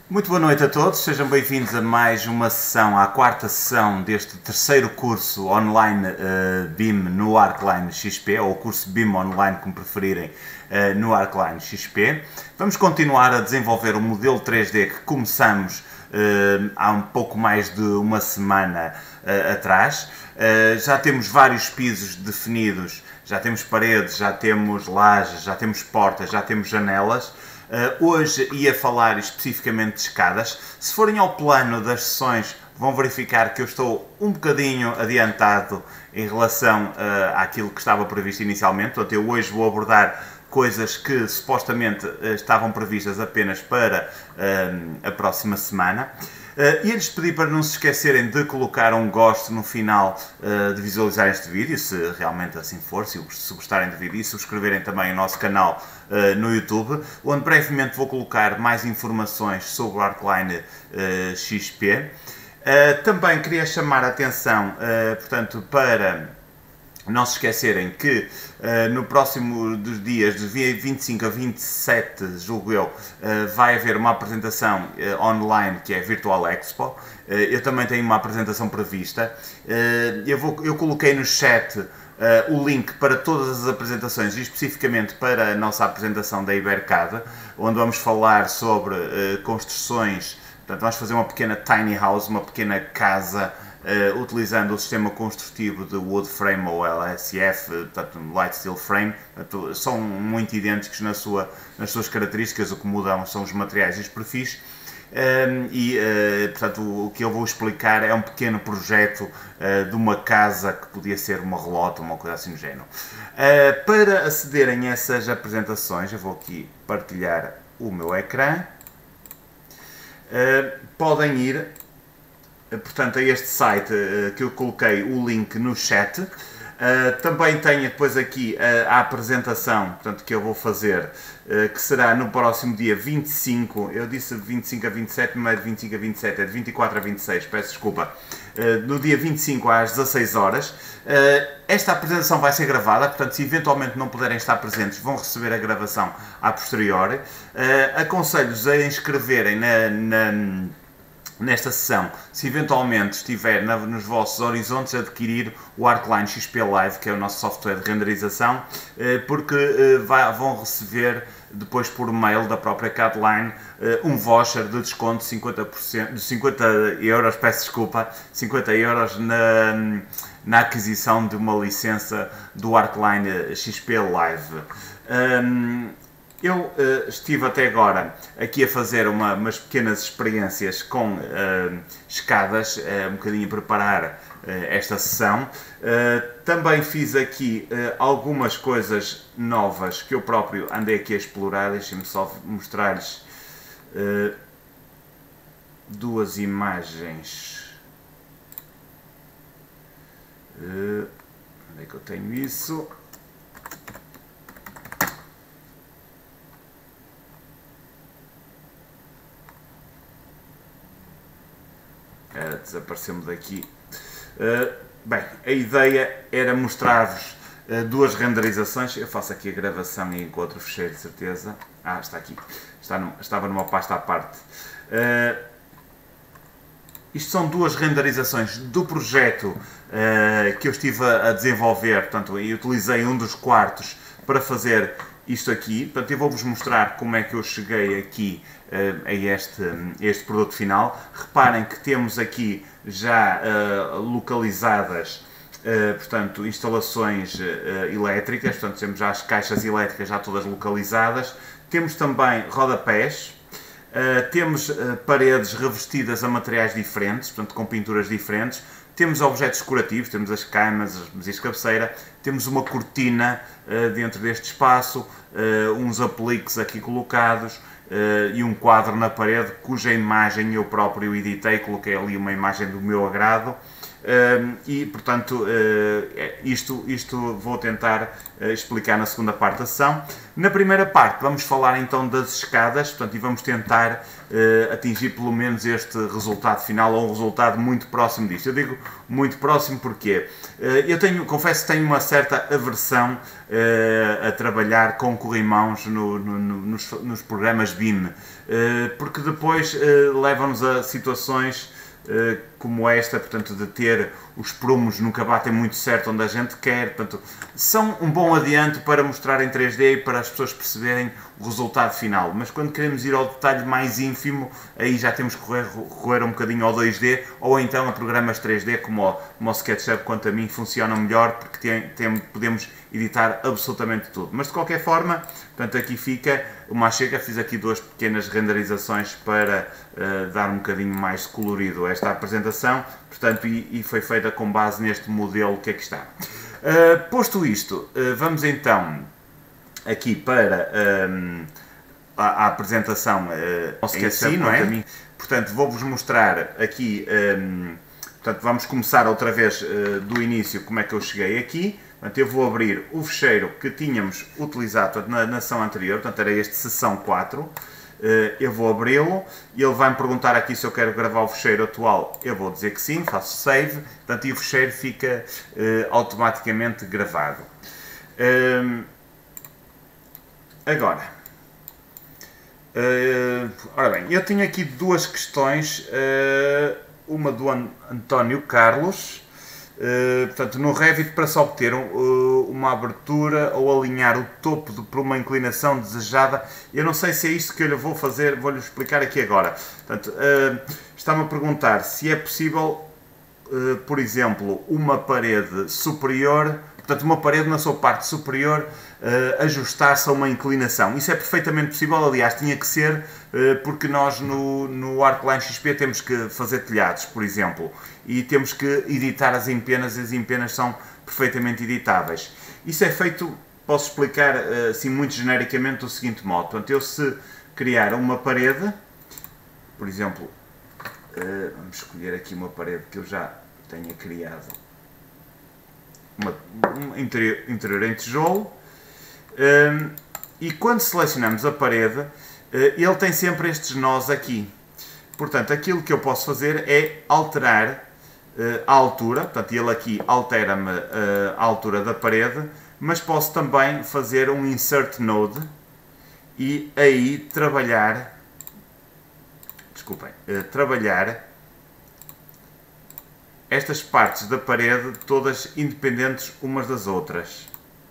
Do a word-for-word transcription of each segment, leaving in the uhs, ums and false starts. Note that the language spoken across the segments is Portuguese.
Muito boa noite a todos, sejam bem-vindos a mais uma sessão, à quarta sessão deste terceiro curso online uh, B I M no Arcline X P, ou curso B I M online, como preferirem, uh, no Arcline X P. Vamos continuar a desenvolver o modelo três D que começamos uh, há um pouco mais de uma semana uh, atrás. Uh, já temos vários pisos definidos, já temos paredes, já temos lajes, já temos portas, já temos janelas. Uh, hoje ia falar especificamente de escadas. Se forem ao plano das sessões, vão verificar que eu estou um bocadinho adiantado em relação uh, àquilo que estava previsto inicialmente. Portanto, eu hoje vou abordar coisas que supostamente uh, estavam previstas apenas para uh, a próxima semana. Uh, e lhes pedi para não se esquecerem de colocar um gosto no final uh, de visualizar este vídeo, se realmente assim for, se, se gostarem do vídeo, e subscreverem também o nosso canal uh, no YouTube, onde brevemente vou colocar mais informações sobre o Arcline uh, X P. Uh, também queria chamar a atenção, uh, portanto, para não se esquecerem que uh, no próximo dos dias, de vinte e cinco a vinte e sete, julgo eu, uh, vai haver uma apresentação uh, online que é a Virtual Expo. Uh, eu também tenho uma apresentação prevista. Uh, eu, vou, eu coloquei no chat uh, o link para todas as apresentações e especificamente para a nossa apresentação da Ibercad, onde vamos falar sobre uh, construções. Portanto, vamos fazer uma pequena tiny house, uma pequena casa, Uh, utilizando o sistema construtivo de Wood Frame ou L S F, portanto, Light Steel Frame. Portanto, são muito idênticos na sua, nas suas características, o que mudam são os materiais e os perfis. Um, e, uh, portanto, o, o que eu vou explicar é um pequeno projeto uh, de uma casa que podia ser uma relota, uma coisa assim do género. Uh, para acederem a essas apresentações, eu vou aqui partilhar o meu ecrã. Uh, podem ir, portanto, a este site uh, que eu coloquei o link no chat. Uh, também tenho depois aqui uh, a apresentação, portanto, que eu vou fazer, uh, que será no próximo dia vinte e cinco, eu disse vinte e cinco a vinte e sete, não é de vinte e cinco a vinte e sete, é de vinte e quatro a vinte e seis, peço desculpa, uh, no dia vinte e cinco às dezasseis horas. Uh, esta apresentação vai ser gravada, portanto, se eventualmente não puderem estar presentes, vão receber a gravação a posteriori. Uh, aconselho-vos a inscreverem na, na nesta sessão, se eventualmente estiver na, nos vossos horizontes, adquirir o Arcline X P Live, que é o nosso software de renderização, porque vai, vão receber depois por mail da própria Cadline um voucher de desconto de cinquenta por cento, de cinquenta euros, peço desculpa, cinquenta euros na, na aquisição de uma licença do Arcline X P Live. Um, Eu uh, estive até agora aqui a fazer uma, umas pequenas experiências com uh, escadas, uh, um bocadinho a preparar uh, esta sessão. Uh, também fiz aqui uh, algumas coisas novas que eu próprio andei aqui a explorar. Deixem-me só mostrar-lhes uh, duas imagens. Uh, onde é que eu tenho isso? Uh, desaparecemos daqui. Uh, bem, a ideia era mostrar-vos uh, duas renderizações. Eu faço aqui a gravação e encontro o fecheiro de certeza. Ah, está aqui. Está no, estava numa pasta à parte. Uh, isto são duas renderizações do projeto uh, que eu estive a, a desenvolver. Portanto, eu utilizei um dos quartos para fazer isto aqui. Portanto, eu vou-vos mostrar como é que eu cheguei aqui uh, a, este, a este produto final. Reparem que temos aqui já uh, localizadas uh, portanto, instalações uh, elétricas, portanto, temos já as caixas elétricas já todas localizadas. Temos também rodapés, uh, temos uh, paredes revestidas a materiais diferentes, portanto, com pinturas diferentes. Temos objetos decorativos, temos as camas, as mesias de cabeceira, temos uma cortina uh, dentro deste espaço, uh, uns apliques aqui colocados uh, e um quadro na parede cuja imagem eu próprio editei, coloquei ali uma imagem do meu agrado. e, portanto, isto, isto vou tentar explicar na segunda parte da sessão. Na primeira parte vamos falar então das escadas, portanto, e vamos tentar atingir pelo menos este resultado final, ou um resultado muito próximo disto. Eu digo muito próximo porque eu tenho, confesso que tenho uma certa aversão a trabalhar com corrimãos no, no, no, nos, nos programas B I M, porque depois levam-nos a situações como esta, portanto, de ter os prumos nunca batem muito certo onde a gente quer, portanto, são um bom adianto para mostrar em três D e para as pessoas perceberem o resultado final, mas quando queremos ir ao detalhe mais ínfimo, aí já temos que correr, correr um bocadinho ao dois D, ou então a programas três D como o, como o SketchUp, quanto a mim, funcionam melhor, porque tem, tem, podemos editar absolutamente tudo. Mas de qualquer forma, portanto, aqui fica uma chega, fiz aqui duas pequenas renderizações para uh, dar um bocadinho mais colorido a esta apresentação, portanto, e, e foi feita com base neste modelo que aqui está. Uh, posto isto, uh, vamos então aqui para um, a, a apresentação uh, em si, não é? Portanto, vou-vos mostrar aqui, um, portanto, vamos começar outra vez uh, do início, como é que eu cheguei aqui. Portanto, eu vou abrir o fecheiro que tínhamos utilizado portanto, na, na sessão anterior, portanto, era este sessão quatro. Eu vou abri-lo e ele vai-me perguntar aqui se eu quero gravar o fecheiro atual. Eu vou dizer que sim, faço save, portanto, e o fecheiro fica uh, automaticamente gravado. Uh, agora, uh, ora bem, eu tenho aqui duas questões, uh, uma do An António Carlos. Uh, portanto, no Revit, para se obter uh, uma abertura ou alinhar o topo de, por uma inclinação desejada, eu não sei se é isto que eu lhe vou fazer, vou-lhe explicar aqui agora. Portanto, uh, está-me a perguntar se é possível, uh, por exemplo, uma parede superior, portanto, uma parede na sua parte superior, uh, ajustar-se a uma inclinação. Isso é perfeitamente possível, aliás, tinha que ser, uh, porque nós no, no Arcline X P temos que fazer telhados, por exemplo, e temos que editar as empenas, e as empenas são perfeitamente editáveis. Isso é feito, posso explicar assim muito genericamente do seguinte modo. Portanto, eu se criar uma parede, por exemplo, vamos escolher aqui uma parede que eu já tenha criado, uma, um interior, interior em tijolo, e quando selecionamos a parede, ele tem sempre estes nós aqui. Portanto, aquilo que eu posso fazer é alterar a altura, portanto, ele aqui altera-me a altura da parede, mas posso também fazer um Insert Node e aí trabalhar, desculpem, trabalhar estas partes da parede todas independentes umas das outras.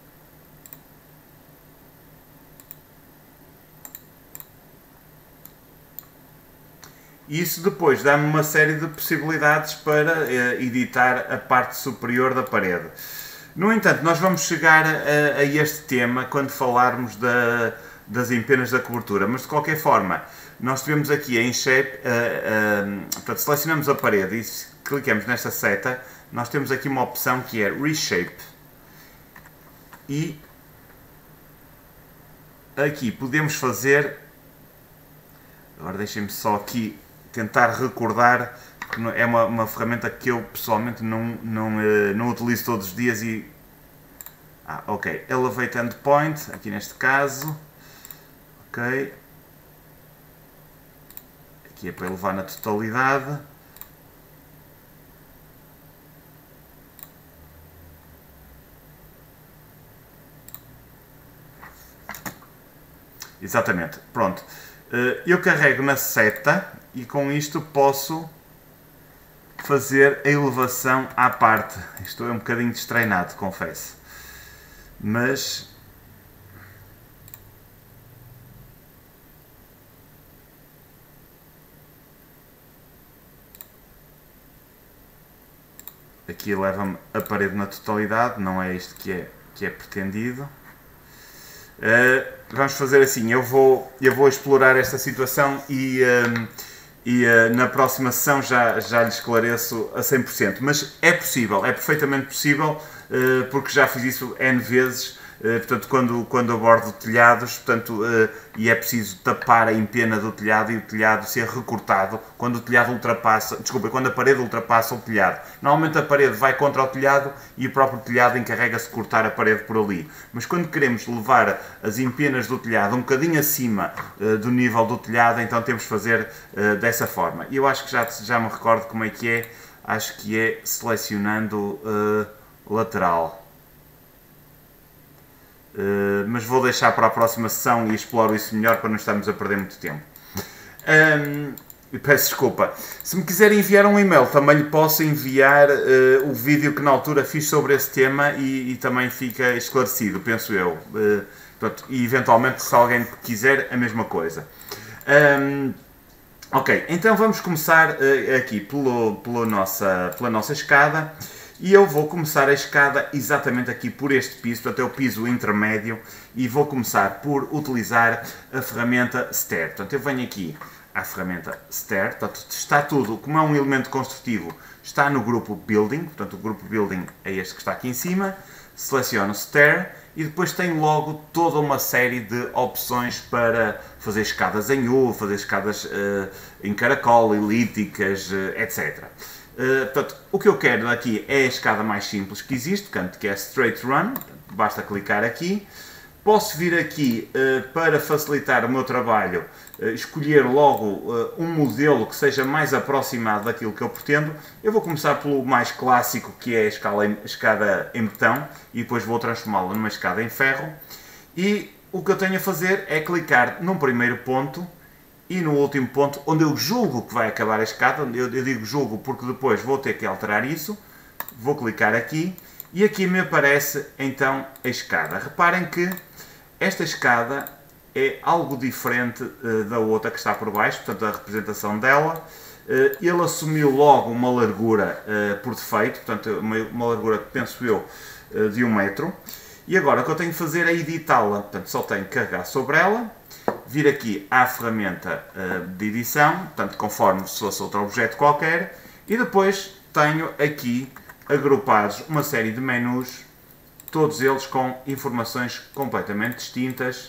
E isso depois dá-me uma série de possibilidades para uh, editar a parte superior da parede. No entanto, nós vamos chegar a, a este tema quando falarmos da, das empenas da cobertura, mas de qualquer forma, nós tivemos aqui em Shape, uh, uh, portanto, selecionamos a parede e se clicamos nesta seta, nós temos aqui uma opção que é Reshape. E aqui podemos fazer, agora deixem-me só aqui tentar recordar, que é uma, uma ferramenta que eu pessoalmente não, não, não utilizo todos os dias e... Ah, ok, Elevate Endpoint, aqui neste caso, ok, aqui é para elevar na totalidade, exatamente, pronto. Eu carrego na seta e com isto posso fazer a elevação à parte. Isto é um bocadinho destreinado, confesso. Mas aqui leva-me a parede na totalidade, não é isto que é, que é pretendido. Uh, vamos fazer assim, eu vou, eu vou explorar esta situação e, um, e uh, na próxima sessão já, já lhe esclareço a cem por cento, mas é possível, é perfeitamente possível, uh, porque já fiz isso N vezes, portanto, quando, quando abordo telhados, portanto, e é preciso tapar a empena do telhado e o telhado ser recortado quando o telhado ultrapassa, desculpa, quando a parede ultrapassa o telhado. Normalmente a parede vai contra o telhado e o próprio telhado encarrega-se de cortar a parede por ali. Mas quando queremos levar as empenas do telhado um bocadinho acima do nível do telhado, então temos de fazer dessa forma. E eu acho que já, já me recordo como é que é, acho que é selecionando uh, lateral. Uh, mas vou deixar para a próxima sessão e exploro isso melhor para não estarmos a perder muito tempo. Um, peço desculpa. Se me quiser enviar um e-mail, também lhe posso enviar uh, o vídeo que na altura fiz sobre esse tema e, e também fica esclarecido, penso eu. Uh, portanto, e eventualmente, se alguém quiser, a mesma coisa. Um, ok, então vamos começar uh, aqui pelo, pela, nossa, pela nossa escada. E eu vou começar a escada exatamente aqui por este piso, portanto é o piso intermédio, e vou começar por utilizar a ferramenta Stair. Portanto eu venho aqui à ferramenta Stair, portanto está tudo, como é um elemento construtivo, está no grupo Building, portanto o grupo Building é este que está aqui em cima, seleciono Stair e depois tenho logo toda uma série de opções para fazer escadas em U, fazer escadas uh, em caracol, elípticas, uh, etcétera. Uh, portanto, o que eu quero aqui é a escada mais simples que existe, portanto, que é Straight Run, basta clicar aqui. Posso vir aqui, uh, para facilitar o meu trabalho, uh, escolher logo uh, um modelo que seja mais aproximado daquilo que eu pretendo. Eu vou começar pelo mais clássico, que é a, escala em, a escada em betão, e depois vou transformá-la numa escada em ferro. E o que eu tenho a fazer é clicar num primeiro ponto, e no último ponto, onde eu julgo que vai acabar a escada, eu, eu digo julgo porque depois vou ter que alterar isso, vou clicar aqui, e aqui me aparece então a escada. Reparem que esta escada é algo diferente uh, da outra que está por baixo, portanto a representação dela. Uh, ele assumiu logo uma largura uh, por defeito, portanto uma, uma largura, penso eu, uh, de um metro. E agora o que eu tenho que fazer é editá-la, portanto só tenho que carregar sobre ela, vir aqui à ferramenta uh, de edição, portanto conforme se fosse outro objeto qualquer, e depois tenho aqui agrupados uma série de menus, todos eles com informações completamente distintas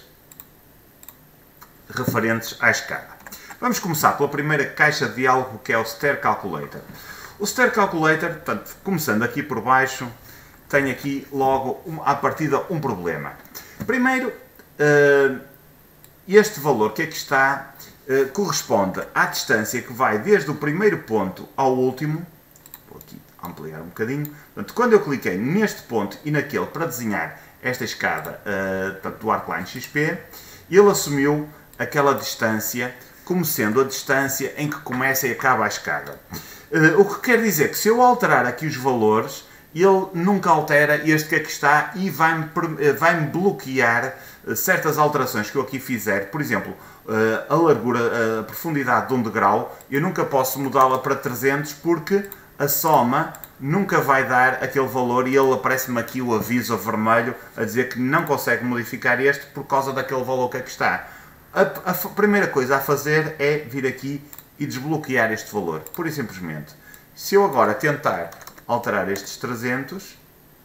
referentes à escada. Vamos começar pela primeira caixa de diálogo, que é o Stair Calculator. O Stair Calculator, portanto, começando aqui por baixo, tem aqui logo, um, à partida, um problema. Primeiro, uh, este valor que aqui está uh, corresponde à distância que vai desde o primeiro ponto ao último. Vou aqui ampliar um bocadinho. Portanto, quando eu cliquei neste ponto e naquele para desenhar esta escada uh, portanto, do Arcline X P, ele assumiu aquela distância como sendo a distância em que começa e acaba a escada. Uh, o que quer dizer que se eu alterar aqui os valores, ele nunca altera este que aqui está e vai-me vai bloquear certas alterações que eu aqui fizer. Por exemplo, a largura, a profundidade de um degrau, eu nunca posso mudá-la para trezentos porque a soma nunca vai dar aquele valor e ele aparece-me aqui o aviso vermelho a dizer que não consegue modificar este por causa daquele valor que aqui está. A, a primeira coisa a fazer é vir aqui e desbloquear este valor, pura e simplesmente. Se eu agora tentar alterar estes trezentos,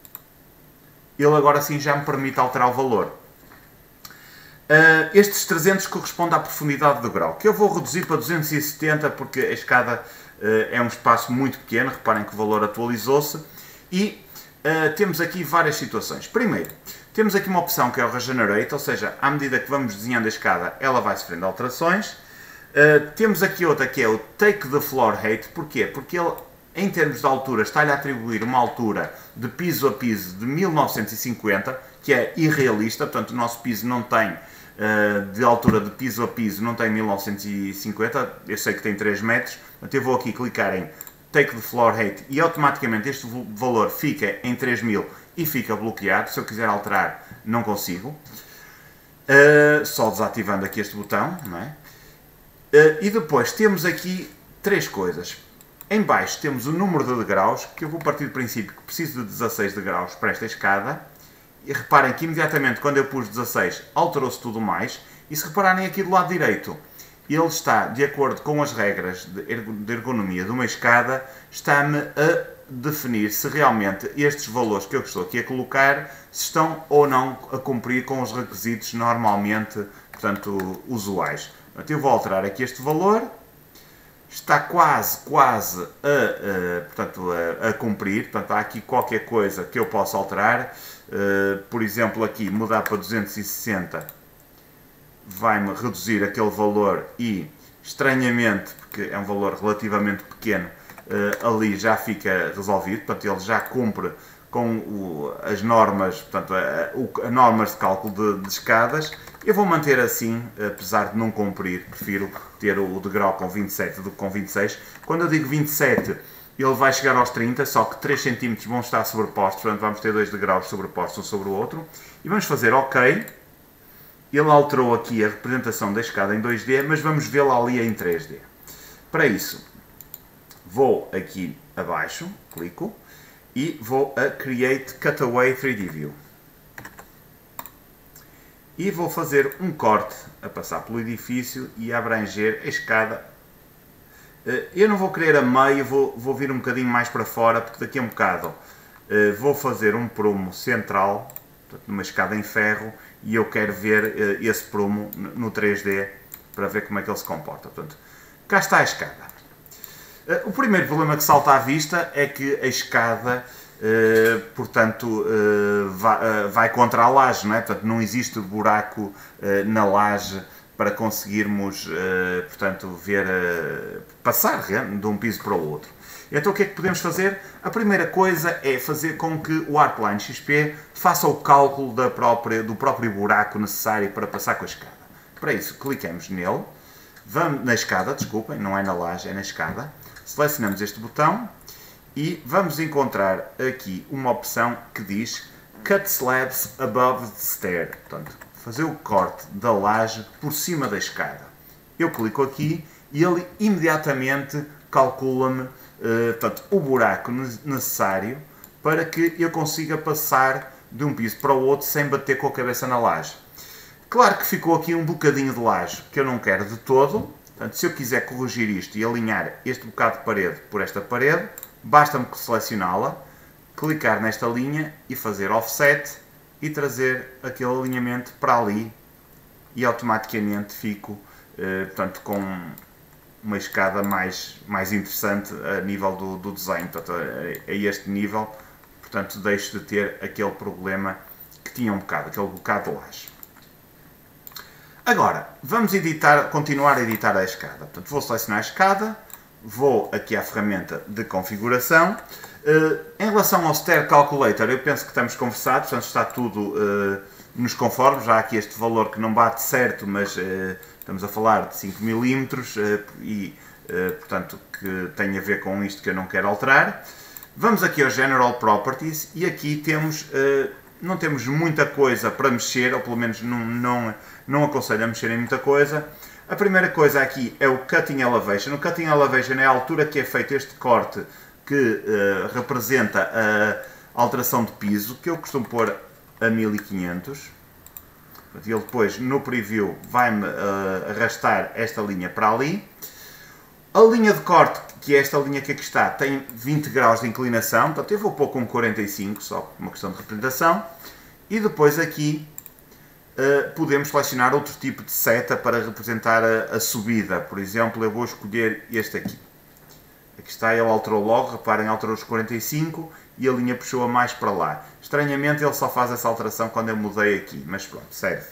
ele agora sim já me permite alterar o valor. Uh, estes trezentos correspondem à profundidade do grau, que eu vou reduzir para duzentos e setenta porque a escada uh, é um espaço muito pequeno. Reparem que o valor atualizou-se. E uh, temos aqui várias situações. Primeiro, temos aqui uma opção que é o Regenerate, ou seja, à medida que vamos desenhando a escada, ela vai sofrendo alterações. Uh, temos aqui outra que é o Take the Floor Height. Porquê? Porque ele, em termos de altura, está-lhe a atribuir uma altura de piso a piso de mil novecentos e cinquenta, que é irrealista. Portanto, o nosso piso não tem, uh, de altura de piso a piso, não tem mil novecentos e cinquenta, eu sei que tem três metros, portanto eu vou aqui clicar em Take the Floor Height e automaticamente este valor fica em três mil e fica bloqueado. Se eu quiser alterar, não consigo, uh, só desativando aqui este botão, não é? Uh, e depois temos aqui três coisas. Em baixo temos o número de degraus, que eu vou partir do princípio que preciso de dezasseis degraus para esta escada. E reparem que imediatamente quando eu pus dezasseis alterou-se tudo mais. E se repararem aqui do lado direito, ele está, de acordo com as regras de ergonomia de uma escada, está-me a definir se realmente estes valores que eu estou aqui a colocar se estão ou não a cumprir com os requisitos normalmente, portanto, usuais. Portanto, eu vou alterar aqui este valor. Está quase, quase a, a, portanto, a, a cumprir. Portanto, há aqui qualquer coisa que eu possa alterar. Uh, por exemplo, aqui mudar para duzentos e sessenta vai-me reduzir aquele valor e, estranhamente, porque é um valor relativamente pequeno, uh, ali já fica resolvido. Portanto, ele já cumpre com o, as normas, portanto, a, a, a normas de cálculo de, de escadas. Eu vou manter assim, apesar de não cumprir, prefiro ter o degrau com vinte e sete do que com vinte e seis. Quando eu digo vinte e sete, ele vai chegar aos trinta, só que três centímetros vão estar sobrepostos, portanto vamos ter dois degraus sobrepostos um sobre o outro. E vamos fazer OK. Ele alterou aqui a representação da escada em dois D, mas vamos vê-la ali em três D. Para isso, vou aqui abaixo, clico, e vou a Create Cutaway três D View. E vou fazer um corte a passar pelo edifício e a abranger a escada. Eu não vou querer a meio, vou, vou vir um bocadinho mais para fora, porque daqui a um bocado vou fazer um prumo central, portanto, numa escada em ferro, e eu quero ver esse prumo no três D para ver como é que ele se comporta. Portanto, cá está a escada. O primeiro problema que salta à vista é que a escada, Uh, portanto, uh, vai, uh, vai contra a laje, não é? Portanto, não existe buraco uh, na laje para conseguirmos, uh, portanto, ver, uh, passar de um piso para o outro. Então, o que é que podemos fazer? A primeira coisa é fazer com que o Arcline X P faça o cálculo da própria, do próprio buraco necessário para passar com a escada. Para isso, clicamos nele, vamos, na escada, desculpem, não é na laje, é na escada, selecionamos este botão, e vamos encontrar aqui uma opção que diz Cut Slabs Above the Stair. Portanto, fazer o corte da laje por cima da escada. Eu clico aqui e ele imediatamente calcula-me uh, portanto, o buraco necessário para que eu consiga passar de um piso para o outro sem bater com a cabeça na laje. Claro que ficou aqui um bocadinho de laje que eu não quero de todo. Portanto, se eu quiser corrigir isto e alinhar este bocado de parede por esta parede, basta-me selecioná-la, clicar nesta linha e fazer offset e trazer aquele alinhamento para ali e automaticamente fico eh, portanto, com uma escada mais, mais interessante a nível do, do desenho. Portanto, a, a este nível, portanto, deixo de ter aquele problema que tinha um bocado, aquele bocado de laje. Agora, vamos editar, continuar a editar a escada. Portanto, vou selecionar a escada. Vou aqui à ferramenta de configuração. Uh, em relação ao Stair Calculator, eu penso que estamos conversados, portanto está tudo uh, nos conformes. Já há aqui este valor que não bate certo, mas uh, estamos a falar de cinco milímetros uh, e, uh, portanto, que tem a ver com isto que eu não quero alterar. Vamos aqui ao General Properties e aqui temos, uh, não temos muita coisa para mexer, ou pelo menos não, não, não aconselho a mexer em muita coisa. A primeira coisa aqui é o Cutting Elevation. O Cutting Elevation é a altura que é feito este corte que uh, representa a alteração de piso, que eu costumo pôr a mil e quinhentos. Ele depois, no preview, vai-me uh, arrastar esta linha para ali. A linha de corte, que é esta linha que aqui está, tem vinte graus de inclinação. Portanto, eu vou pôr com quarenta e cinco, só por uma questão de representação. E depois aqui Uh, podemos selecionar outro tipo de seta para representar a, a subida. Por exemplo, eu vou escolher este aqui. Aqui está, ele alterou logo, reparem, alterou os quarenta e cinco e a linha puxou-a mais para lá. Estranhamente ele só faz essa alteração quando eu mudei aqui, mas pronto, serve.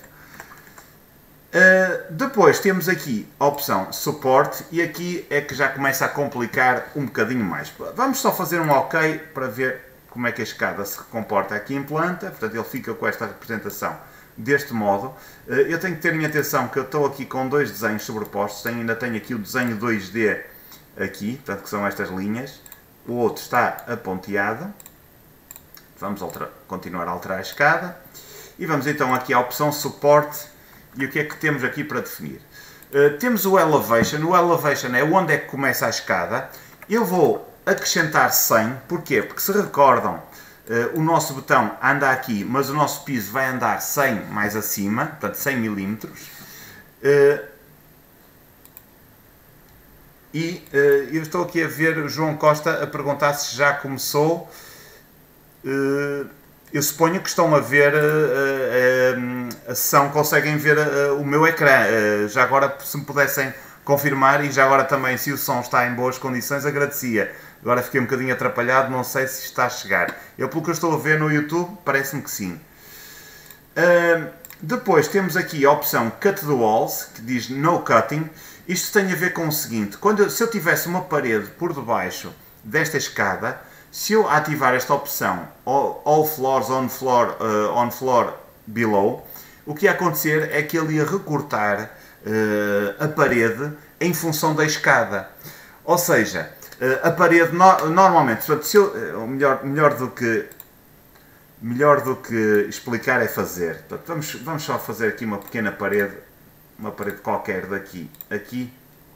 Uh, depois temos aqui a opção Support e aqui é que já começa a complicar um bocadinho mais. Vamos só fazer um OK para ver como é que a escada se comporta aqui em planta. Portanto, ele fica com esta representação deste modo. Eu tenho que ter em atenção que eu estou aqui com dois desenhos sobrepostos. Tenho, ainda tenho aqui o desenho dois D aqui, portanto, que são estas linhas. O outro está aponteado. Vamos alterar, continuar a alterar a escada. E vamos então aqui à opção Support. E o que é que temos aqui para definir? Uh, temos o Elevation. O Elevation é onde é que começa a escada. Eu vou acrescentar cem. Porquê? Porque se recordam, Uh, o nosso botão anda aqui, mas o nosso piso vai andar cem mais acima, portanto cem milímetros. Uh, e uh, eu estou aqui a ver o João Costa a perguntar se já começou. Uh, eu suponho que estão a ver uh, uh, a sessão, conseguem ver uh, o meu ecrã. Uh, já agora, se me pudessem confirmar, e já agora também, se o som está em boas condições, agradecia. Agora fiquei um bocadinho atrapalhado, não sei se está a chegar. Eu, pelo que eu estou a ver no YouTube, parece-me que sim. Uh, depois temos aqui a opção Cut the Walls, que diz No Cutting. Isto tem a ver com o seguinte: quando eu, se eu tivesse uma parede por debaixo desta escada, se eu ativar esta opção All, all Floors on Floor, uh, on floor Below, o que ia acontecer é que ele ia recortar uh, a parede em função da escada. Ou seja, uh, a parede no, normalmente, portanto, se eu, uh, melhor, melhor do que melhor do que explicar é fazer. Portanto, vamos, vamos só fazer aqui uma pequena parede, uma parede qualquer daqui, aqui.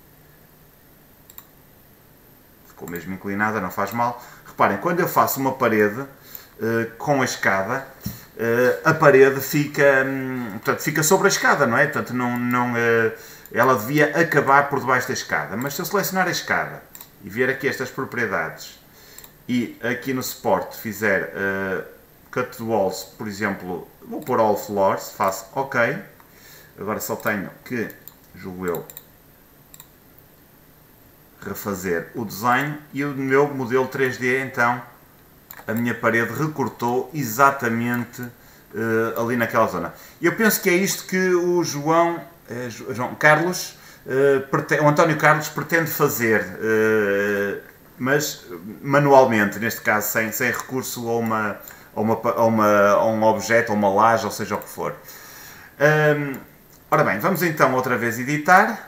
Ficou mesmo inclinada, não faz mal. Reparem, quando eu faço uma parede uh, com a escada, uh, a parede fica, um, portanto, fica sobre a escada, não é? Portanto, não, não, uh, ela devia acabar por debaixo da escada. Mas se eu selecionar a escada e vier aqui estas propriedades e aqui no suporte fizer uh, Cut the Walls, por exemplo, vou pôr All Floors, faço OK. Agora só tenho que, julgo eu, refazer o desenho e o meu modelo três D, então, a minha parede recortou exatamente uh, ali naquela zona. Eu penso que é isto que o João, uh, João Carlos, uh, pretende, o António Carlos pretende fazer, uh, mas manualmente, neste caso, sem, sem recurso a, uma, a, uma, a, uma, a um objeto, a uma laje, ou seja o que for. Um, ora bem, vamos então outra vez editar.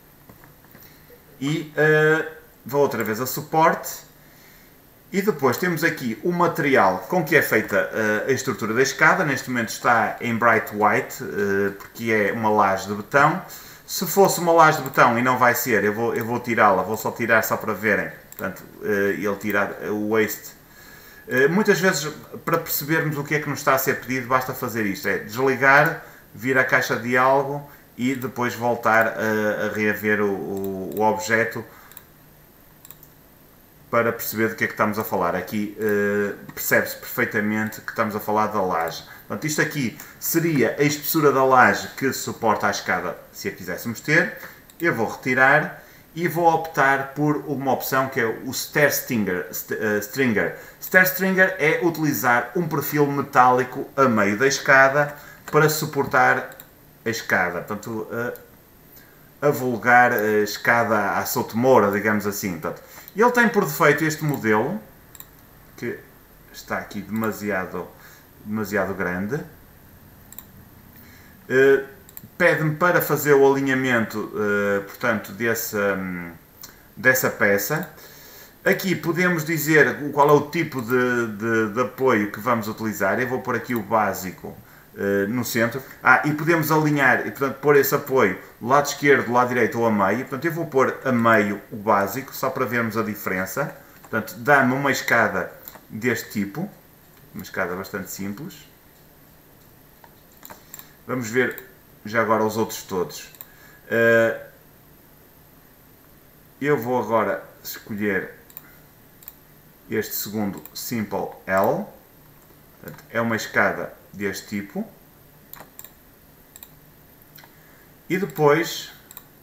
E uh, vou outra vez a suporte. E depois temos aqui o material com que é feita uh, a estrutura da escada. Neste momento está em Bright White, uh, porque é uma laje de betão. Se fosse uma laje de betão, e não vai ser, eu vou, eu vou tirá-la, vou só tirar só para verem. Portanto, uh, ele tirar o waste. Uh, muitas vezes, para percebermos o que é que nos está a ser pedido, basta fazer isto. É desligar, vir à caixa de diálogo e depois voltar a, a reaver o, o, o objeto para perceber do que é que estamos a falar. Aqui uh, percebe-se perfeitamente que estamos a falar da laje. Portanto, isto aqui seria a espessura da laje que suporta a escada, se a quiséssemos ter. Eu vou retirar e vou optar por uma opção que é o Stair Stringer. Stringer. Stair Stringer é utilizar um perfil metálico a meio da escada para suportar a escada, portanto, a, a vulgar a escada à Sotomoura, digamos assim. Portanto, ele tem por defeito este modelo, que está aqui demasiado, demasiado grande. Uh, Pede-me para fazer o alinhamento, uh, portanto, desse, um, dessa peça. Aqui podemos dizer qual é o tipo de, de, de apoio que vamos utilizar. Eu vou pôr aqui o básico Uh, no centro. Ah, e podemos alinhar e, portanto, pôr esse apoio do lado esquerdo, do lado direito ou a meio. Portanto, eu vou pôr a meio o básico, só para vermos a diferença. Portanto, dá-me uma escada deste tipo. Uma escada bastante simples. Vamos ver já agora os outros todos. Uh, eu vou agora escolher este segundo Simple L. Portanto, é uma escada deste tipo. E depois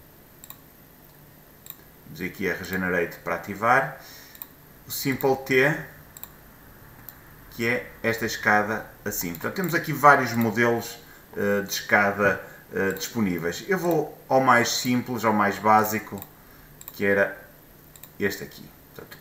vamos aqui a Regenerate para ativar o Simple T, que é esta escada assim. Portanto, temos aqui vários modelos uh, de escada uh, disponíveis. Eu vou ao mais simples, ao mais básico, que era este aqui. Portanto,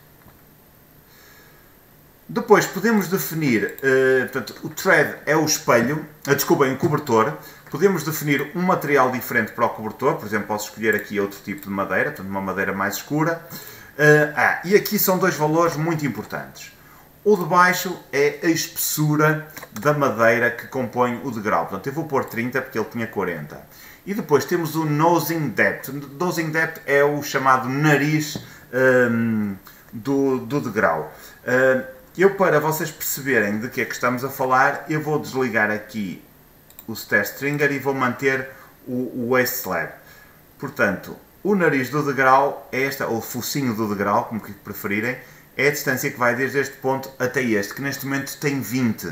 depois podemos definir, uh, portanto, o thread é o espelho, uh, desculpem, o cobertor. Podemos definir um material diferente para o cobertor, por exemplo, posso escolher aqui outro tipo de madeira, portanto, uma madeira mais escura. Uh, ah, e aqui são dois valores muito importantes. O de baixo é a espessura da madeira que compõe o degrau. Portanto, eu vou pôr trinta porque ele tinha quarenta. E depois temos o nosing depth. O nosing depth é o chamado nariz um, do, do degrau. Uh, Eu, para vocês perceberem de que é que estamos a falar, eu vou desligar aqui o Stair Stringer e vou manter o, o Waste Slab. Portanto, o nariz do degrau é esta, ou o focinho do degrau, como que preferirem, é a distância que vai desde este ponto até este, que neste momento tem vinte.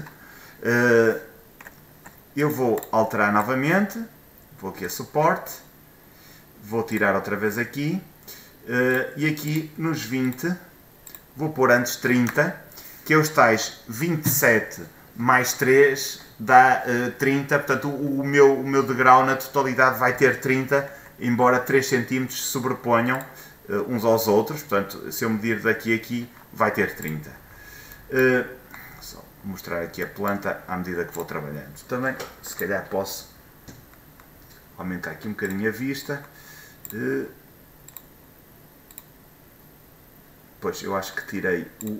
Eu vou alterar novamente, vou aqui a suporte, vou tirar outra vez aqui, e aqui nos vinte, vou pôr antes trinta, que é os tais vinte e sete mais três dá trinta, portanto o, o, meu, o meu degrau na totalidade vai ter trinta, embora três centímetros se sobreponham uh, uns aos outros, portanto, se eu medir daqui a aqui, vai ter trinta. Uh, só mostrar aqui a planta à medida que vou trabalhando. Também, se calhar, posso aumentar aqui um bocadinho a vista. Uh, pois, eu acho que tirei o,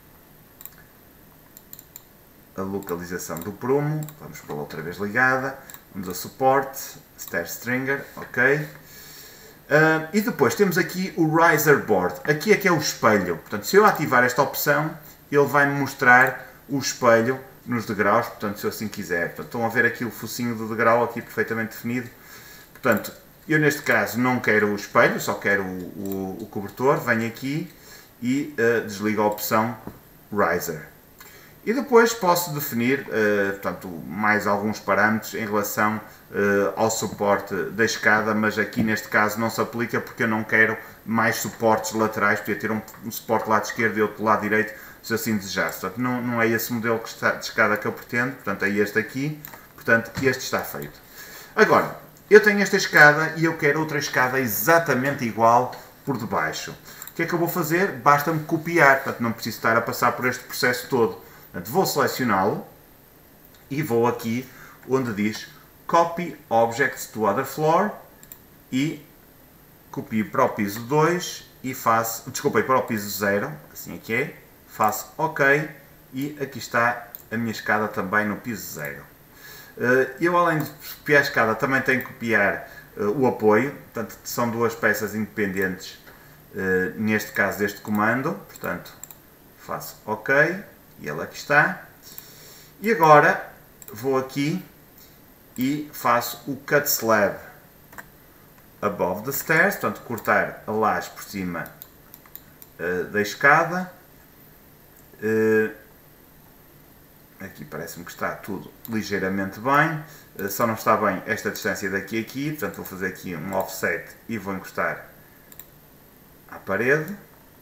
a localização do prumo. Vamos pô-la outra vez ligada. Vamos a suporte, Stair Stringer, ok. Uh, e depois temos aqui o Riser Board. Aqui é que é o espelho. Portanto, se eu ativar esta opção, ele vai-me mostrar o espelho nos degraus, portanto, se eu assim quiser. Portanto, estão a ver aqui o focinho do degrau aqui perfeitamente definido. Portanto, eu neste caso não quero o espelho, só quero o, o, o cobertor. Venho aqui e uh, desligo a opção Riser. E depois posso definir uh, portanto, mais alguns parâmetros em relação uh, ao suporte da escada, mas aqui neste caso não se aplica porque eu não quero mais suportes laterais, podia ter um, um suporte lado esquerdo e outro lado direito, se assim desejasse. Portanto, não, não é esse modelo que está, de escada que eu pretendo, portanto é este aqui, portanto este está feito. Agora, eu tenho esta escada e eu quero outra escada exatamente igual por debaixo. O que é que eu vou fazer? Basta-me copiar, portanto não preciso estar a passar por este processo todo. Portanto, vou selecioná-lo e vou aqui onde diz Copy Objects to Other Floor e copio para o piso dois e faço, desculpem, para o piso zero, assim é que é, faço OK e aqui está a minha escada também no piso zero. Eu, além de copiar a escada, também tenho que copiar o apoio, portanto são duas peças independentes neste caso deste comando, portanto faço OK. E ele aqui está. E agora vou aqui e faço o Cut Slab above the stairs, portanto cortar a laje por cima uh, da escada. Uh, aqui parece-me que está tudo ligeiramente bem, uh, só não está bem esta distância daqui a aqui, portanto vou fazer aqui um offset e vou encostar à parede.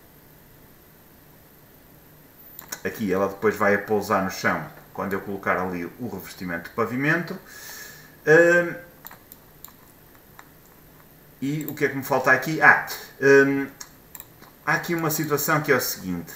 Aqui ela depois vai a pousar no chão quando eu colocar ali o revestimento de pavimento. Um, e o que é que me falta aqui? Ah, um, há aqui uma situação que é o seguinte.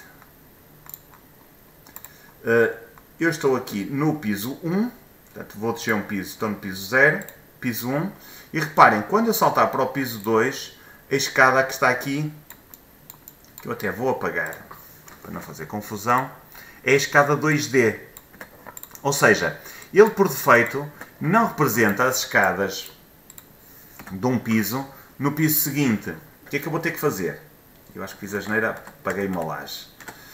Uh, eu estou aqui no piso um, portanto vou descer um piso, estou no piso zero, piso um, e reparem, quando eu saltar para o piso dois, a escada que está aqui, que eu até vou apagar, para não fazer confusão, é a escada dois D. Ou seja, ele por defeito não representa as escadas de um piso no piso seguinte. O que é que eu vou ter que fazer? Eu acho que fiz a asneira, apaguei uma laje.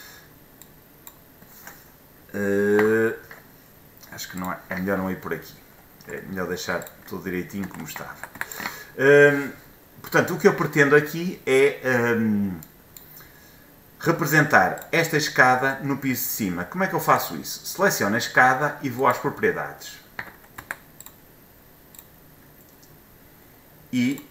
Uh, acho que não é, é melhor não ir por aqui. É melhor deixar tudo direitinho como estava. Uh, portanto, o que eu pretendo aqui é... Um, representar esta escada no piso de cima. Como é que eu faço isso? Seleciono a escada e vou às propriedades. E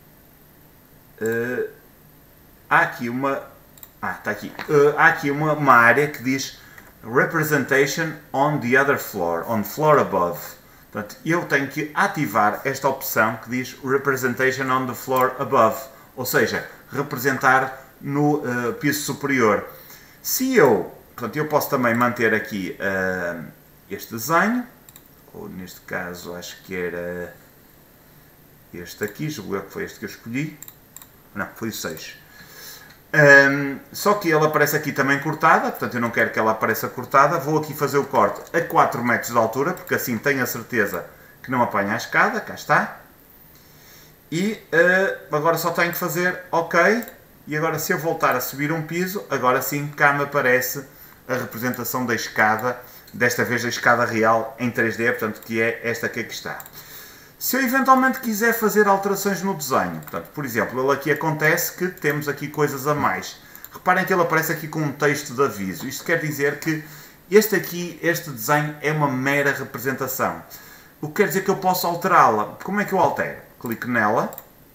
uh, há aqui uma... Ah, está aqui. Uh, há aqui uma, uma área que diz Representation on the other floor, on floor above. Portanto, eu tenho que ativar esta opção que diz Representation on the floor above. Ou seja, representar no uh, piso superior. Se eu, portanto, eu posso também manter aqui uh, este desenho, ou neste caso acho que era este aqui, julgo eu que foi este que eu escolhi, não, foi o seis. Um, só que ele aparece aqui também cortada, portanto eu não quero que ela apareça cortada, vou aqui fazer o corte a quatro metros de altura, porque assim tenho a certeza que não apanha a escada, cá está. E uh, agora só tenho que fazer OK. E agora, se eu voltar a subir um piso, agora sim cá me aparece a representação da escada, desta vez a escada real em três D, portanto, que é esta que aqui está. Se eu eventualmente quiser fazer alterações no desenho, portanto, por exemplo, ele aqui acontece que temos aqui coisas a mais. Reparem que ele aparece aqui com um texto de aviso. Isto quer dizer que este aqui, este desenho, é uma mera representação. O que quer dizer que eu posso alterá-la. Como é que eu altero? Clico nela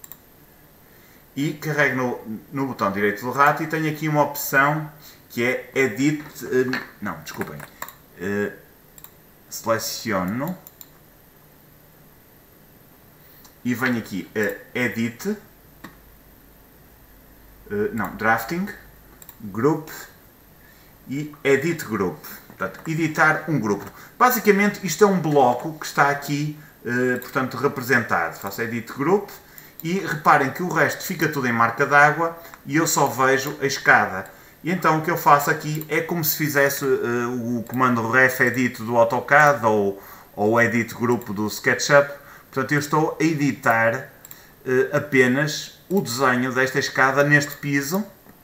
e carrego no, no botão direito do rato e tenho aqui uma opção que é Edit... Uh, não, desculpem. Uh, seleciono e venho aqui a Edit, uh, não, Drafting, Group e Edit Group. Portanto, editar um grupo. Basicamente, isto é um bloco que está aqui, uh, portanto, representado. Faço Edit Group e reparem que o resto fica tudo em marca d'água e eu só vejo a escada. E então o que eu faço aqui é como se fizesse uh, o comando Ref Edit do AutoCAD ou o Edit Group do SketchUp. Portanto, eu estou a editar uh, apenas o desenho desta escada neste piso.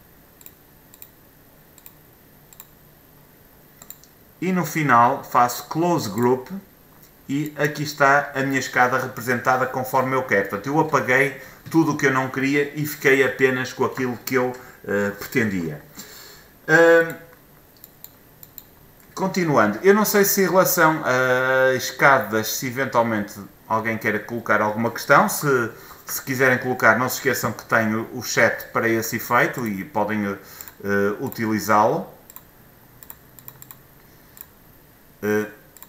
E no final faço Close Group e aqui está a minha escada representada conforme eu quero. Portanto, eu apaguei tudo o que eu não queria e fiquei apenas com aquilo que eu uh, pretendia. Uh, continuando, eu não sei se em relação a escadas, se eventualmente alguém queira colocar alguma questão, se, se quiserem colocar, não se esqueçam que tenho o chat para esse efeito e podem uh, utilizá-lo. Uh,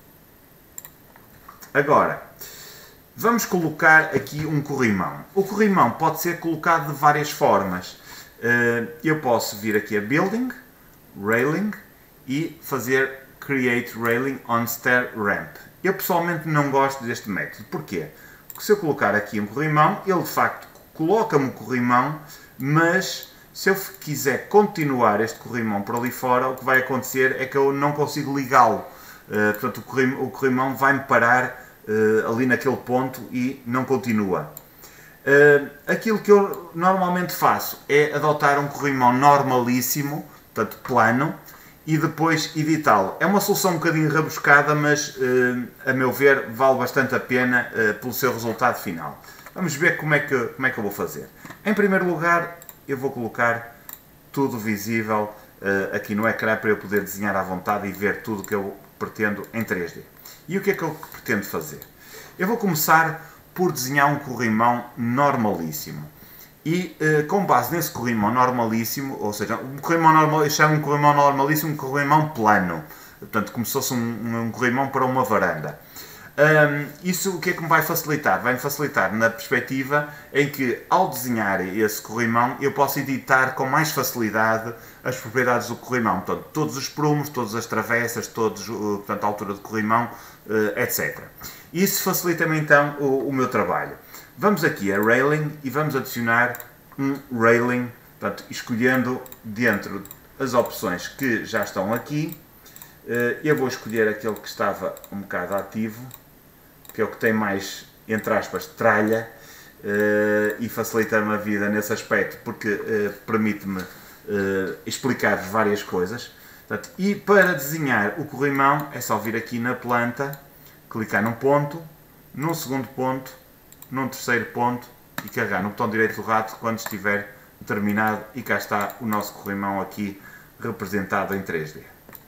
agora, vamos colocar aqui um corrimão. O corrimão pode ser colocado de várias formas. Uh, eu posso vir aqui a Building, Railing e fazer Create Railing on Stair Ramp. Eu pessoalmente não gosto deste método. Porquê? Porque se eu colocar aqui um corrimão, ele de facto coloca-me o corrimão, mas se eu quiser continuar este corrimão por ali fora, o que vai acontecer é que eu não consigo ligá-lo. Uh, portanto, o, corrim, o corrimão vai-me parar uh, ali naquele ponto e não continua. Uh, aquilo que eu normalmente faço é adotar um corrimão normalíssimo, portanto plano, e depois editá-lo. É uma solução um bocadinho rebuscada, mas uh, a meu ver vale bastante a pena uh, pelo seu resultado final. Vamos ver como é, que, como é que eu vou fazer. Em primeiro lugar, eu vou colocar tudo visível uh, aqui no ecrã para eu poder desenhar à vontade e ver tudo o que eu pretendo em três D. E o que é que eu pretendo fazer? Eu vou começar por desenhar um corrimão normalíssimo. E uh, com base nesse corrimão normalíssimo, ou seja, um corrimão normal, eu chamo um corrimão normalíssimo um corrimão plano. Portanto, como se fosse um, um corrimão para uma varanda. Um, isso o que é que me vai facilitar? Vai-me facilitar na perspectiva em que, ao desenhar esse corrimão, eu posso editar com mais facilidade as propriedades do corrimão. Portanto, todos os prumos, todas as travessas, todos, portanto, a altura do corrimão, uh, etcétera. Isso facilita-me então o, o meu trabalho. Vamos aqui a Railing e vamos adicionar um Railing, portanto, escolhendo dentro as opções que já estão aqui. Uh, eu vou escolher aquele que estava um bocado ativo, que é o que tem mais, entre aspas, tralha, uh, e facilita-me a vida nesse aspecto, porque uh, permite-me uh, explicar-vos várias coisas. Portanto, e para desenhar o corrimão é só vir aqui na planta, clicar num ponto, num segundo ponto, num terceiro ponto e carregar no botão direito do rato quando estiver terminado, e cá está o nosso corrimão aqui representado em três D.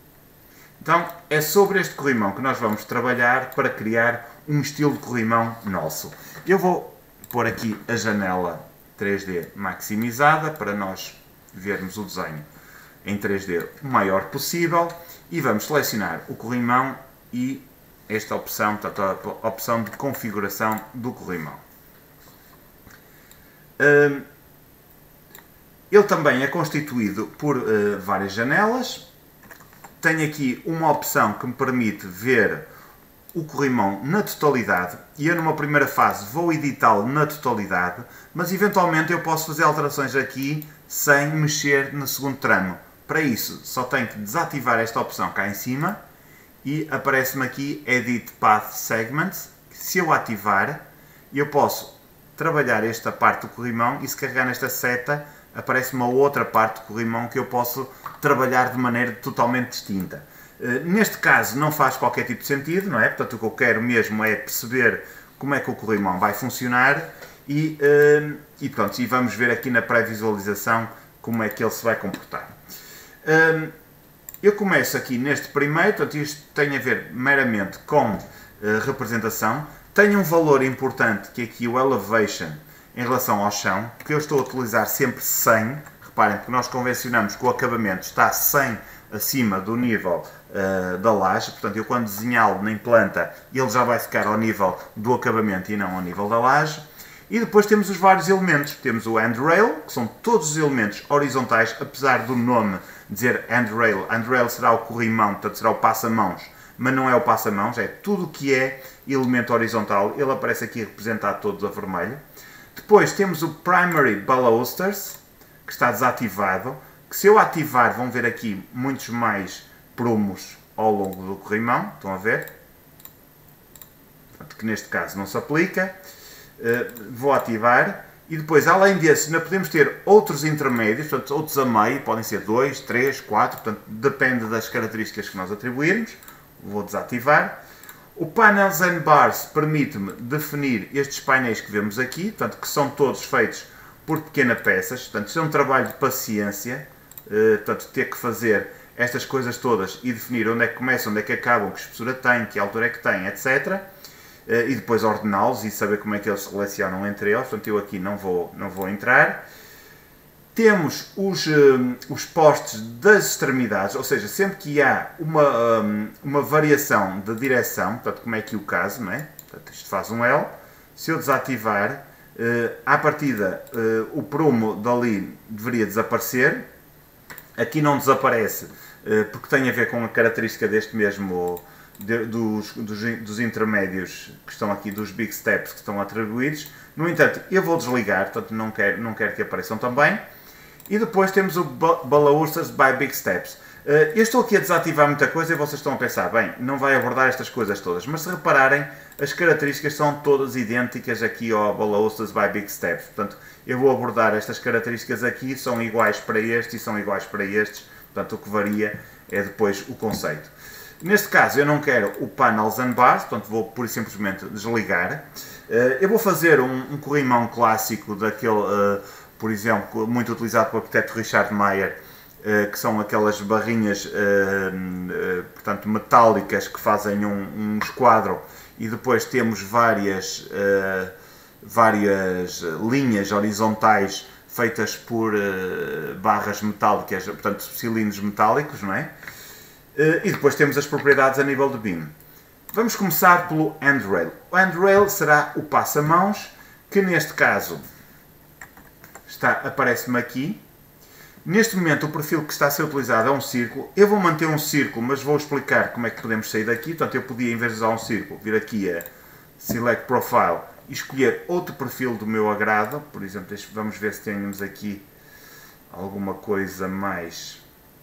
Então, é sobre este corrimão que nós vamos trabalhar para criar um estilo de corrimão nosso. Eu vou pôr aqui a janela três D maximizada para nós vermos o desenho em três D o maior possível e vamos selecionar o corrimão e esta opção, portanto, a opção de configuração do corrimão. Ele também é constituído por uh, várias janelas. Tenho aqui uma opção que me permite ver o corrimão na totalidade e eu numa primeira fase vou editá-lo na totalidade, mas eventualmente eu posso fazer alterações aqui sem mexer no segundo tramo. Para isso só tenho que desativar esta opção cá em cima e aparece-me aqui Edit Path Segments. Se eu ativar, eu posso trabalhar esta parte do corrimão e se carregar nesta seta aparece uma outra parte do corrimão que eu posso trabalhar de maneira totalmente distinta. Neste caso não faz qualquer tipo de sentido, não é? Portanto, o que eu quero mesmo é perceber como é que o corrimão vai funcionar e, e pronto, e vamos ver aqui na pré-visualização como é que ele se vai comportar. Eu começo aqui neste primeiro, portanto isto tem a ver meramente com representação. Tem um valor importante que é aqui o elevation em relação ao chão, porque eu estou a utilizar sempre cem. Reparem que nós convencionamos que o acabamento está cem acima do nível uh, da laje, portanto eu quando desenhá-lo em planta ele já vai ficar ao nível do acabamento e não ao nível da laje. E depois temos os vários elementos, temos o handrail, que são todos os elementos horizontais, apesar do nome dizer handrail. Handrail será o corrimão, portanto será o passa-mãos, mas não é o passa-mãos, é tudo o que é elemento horizontal, ele aparece aqui representado todo a vermelho. Depois temos o primary balusters, que está desativado, que se eu ativar vão ver aqui muitos mais prumos ao longo do corrimão, estão a ver? Portanto, que neste caso não se aplica. Uh, vou ativar e depois, além desse, ainda podemos ter outros intermédios, portanto, outros a meio, podem ser dois, três, quatro, portanto, depende das características que nós atribuirmos. Vou desativar. O Panels and Bars permite-me definir estes painéis que vemos aqui, portanto, que são todos feitos por pequenas peças, portanto, isto é um trabalho de paciência, uh, portanto, ter que fazer estas coisas todas e definir onde é que começam, onde é que acabam, que espessura tem, que altura é que tem, etcétera. Uh, e depois ordená-los e saber como é que eles se relacionam entre eles, portanto, eu aqui não vou, não vou entrar. Temos os, uh, os postes das extremidades, ou seja, sempre que há uma, um, uma variação de direção, portanto, como é aqui o caso, não é? Portanto, isto faz um L, se eu desativar, Uh, à partida, uh, o prumo dali deveria desaparecer. Aqui não desaparece, uh, porque tem a ver com a característica deste mesmo, de, dos, dos, dos intermédios que estão aqui, dos big steps que estão atribuídos. No entanto, eu vou desligar, portanto não quero, não quero que apareçam também. E depois temos o Balusters by Big Steps. Uh, eu estou aqui a desativar muita coisa e vocês estão a pensar, bem, não vai abordar estas coisas todas, mas se repararem, as características são todas idênticas aqui ao Balusters by Big Steps. Portanto, eu vou abordar estas características aqui, são iguais para estes e são iguais para estes, portanto o que varia é depois o conceito. Neste caso eu não quero o Panels and Bars, portanto vou pura e simplesmente desligar. Uh, eu vou fazer um, um corrimão clássico daquele, uh, por exemplo, muito utilizado pelo arquiteto Richard Meier, que são aquelas barrinhas, portanto, metálicas que fazem um, um esquadro e depois temos várias, várias linhas horizontais feitas por barras metálicas, portanto, cilindros metálicos, não é? E depois temos as propriedades a nível de beam. Vamos começar pelo handrail. O handrail será o passa-mãos, que neste caso está, aparece-me aqui. Neste momento o perfil que está a ser utilizado é um círculo. Eu vou manter um círculo, mas vou explicar como é que podemos sair daqui. Portanto, eu podia, em vez de usar um círculo, vir aqui a Select Profile e escolher outro perfil do meu agrado. Por exemplo, vamos ver se temos aqui alguma coisa mais.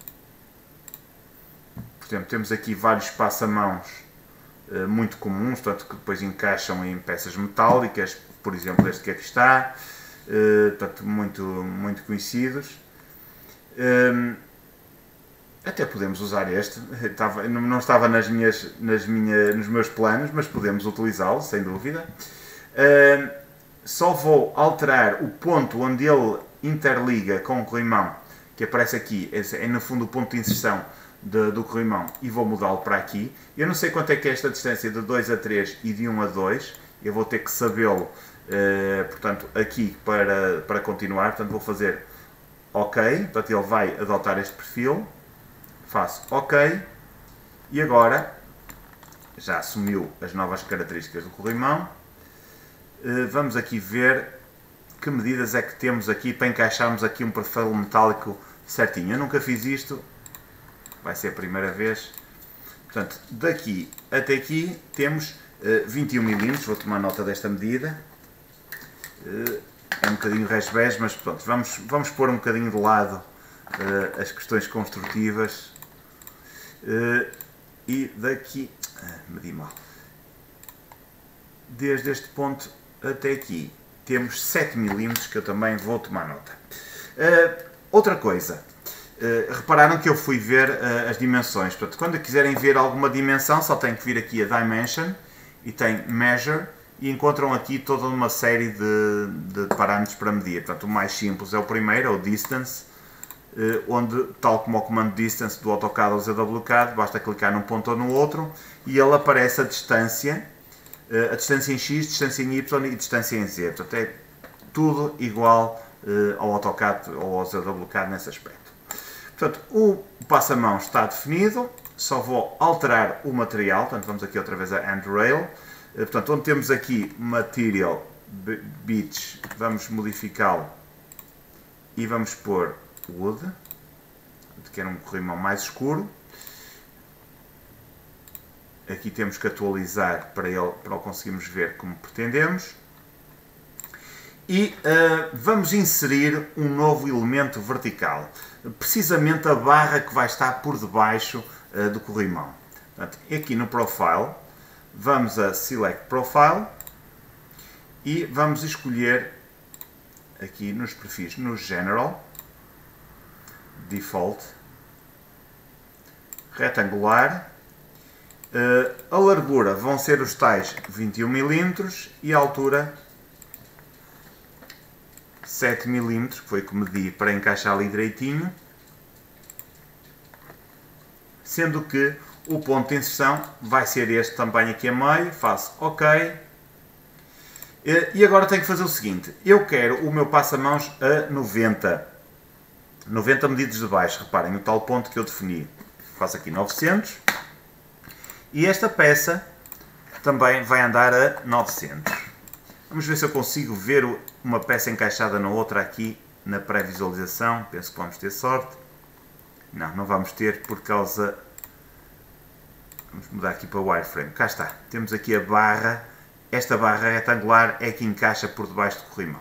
Por exemplo, temos aqui vários passamãos uh, muito comuns, portanto, que depois encaixam em peças metálicas. Por exemplo, este que aqui está. Uh, portanto, muito, muito conhecidos. Um, até podemos usar este, estava, não estava nas minhas, nas minha, nos meus planos, mas podemos utilizá-lo, sem dúvida. Um, só vou alterar o ponto onde ele interliga com o corrimão, que aparece aqui, é no fundo o ponto de inserção de, do corrimão, e vou mudá-lo para aqui. Eu não sei quanto é que é esta distância de dois a três e de um a dois, eu vou ter que sabê-lo, uh, portanto, aqui para, para continuar, portanto vou fazer OK, portanto ele vai adotar este perfil, faço OK, e agora já assumiu as novas características do corrimão. Vamos aqui ver que medidas é que temos aqui para encaixarmos aqui um perfil metálico certinho. Eu nunca fiz isto, vai ser a primeira vez. Portanto, daqui até aqui temos vinte e um milímetros, vou tomar nota desta medida. É um bocadinho resbés, mas pronto, vamos, vamos pôr um bocadinho de lado uh, as questões construtivas. Uh, e daqui, uh, medi mal, desde este ponto até aqui, temos sete milímetros, que eu também vou tomar nota. Uh, outra coisa, uh, repararam que eu fui ver uh, as dimensões. Portanto, quando quiserem ver alguma dimensão, só tem que vir aqui a Dimension, e tem Measure, e encontram aqui toda uma série de, de parâmetros para medir. Portanto, o mais simples é o primeiro, é o distance, onde, tal como o comando distance do AutoCAD ou Z W C A D, basta clicar num ponto ou no outro e ele aparece a distância, a distância em X, distância em Y e distância em Z. Portanto, é tudo igual ao AutoCAD ou ao Z W C A D nesse aspecto. Portanto, o passamão está definido, só vou alterar o material, portanto vamos aqui outra vez a Handrail, portanto onde temos aqui Material Beach, vamos modificá-lo e vamos pôr Wood, que era um corrimão mais escuro. Aqui temos que atualizar para ele, para o conseguirmos ver como pretendemos. E uh, vamos inserir um novo elemento vertical, precisamente a barra que vai estar por debaixo uh, do corrimão. Portanto, aqui no Profile, vamos a Select Profile e vamos escolher aqui nos perfis, no General, Default, Retangular, uh, a largura vão ser os tais vinte e um milímetros e a altura sete milímetros, que foi o que medi para encaixar ali direitinho, sendo que o ponto de inserção vai ser este também aqui a meio, faço OK, e agora tenho que fazer o seguinte, eu quero o meu passamãos a noventa, noventa medidas de baixo, reparem o tal ponto que eu defini, faço aqui novecentos, e esta peça também vai andar a novecentos. Vamos ver se eu consigo ver uma peça encaixada na outra aqui na pré-visualização. Penso que vamos ter sorte. Não, não vamos ter por causa... Vamos mudar aqui para o wireframe. Cá está. Temos aqui a barra. Esta barra retangular é que encaixa por debaixo do corrimão.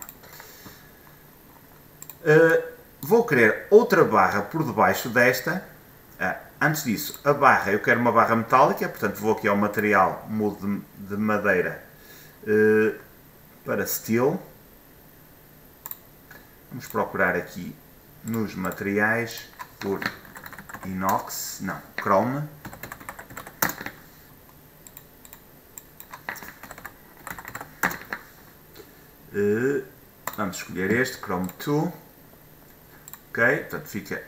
Uh, vou querer outra barra por debaixo desta. Ah, antes disso, a barra, eu quero uma barra metálica. Portanto, vou aqui ao material, mudo de, de madeira uh, para Steel. Vamos procurar aqui nos materiais por inox, não, chrome. Uh, vamos escolher este, Chrome dois. Ok, portanto fica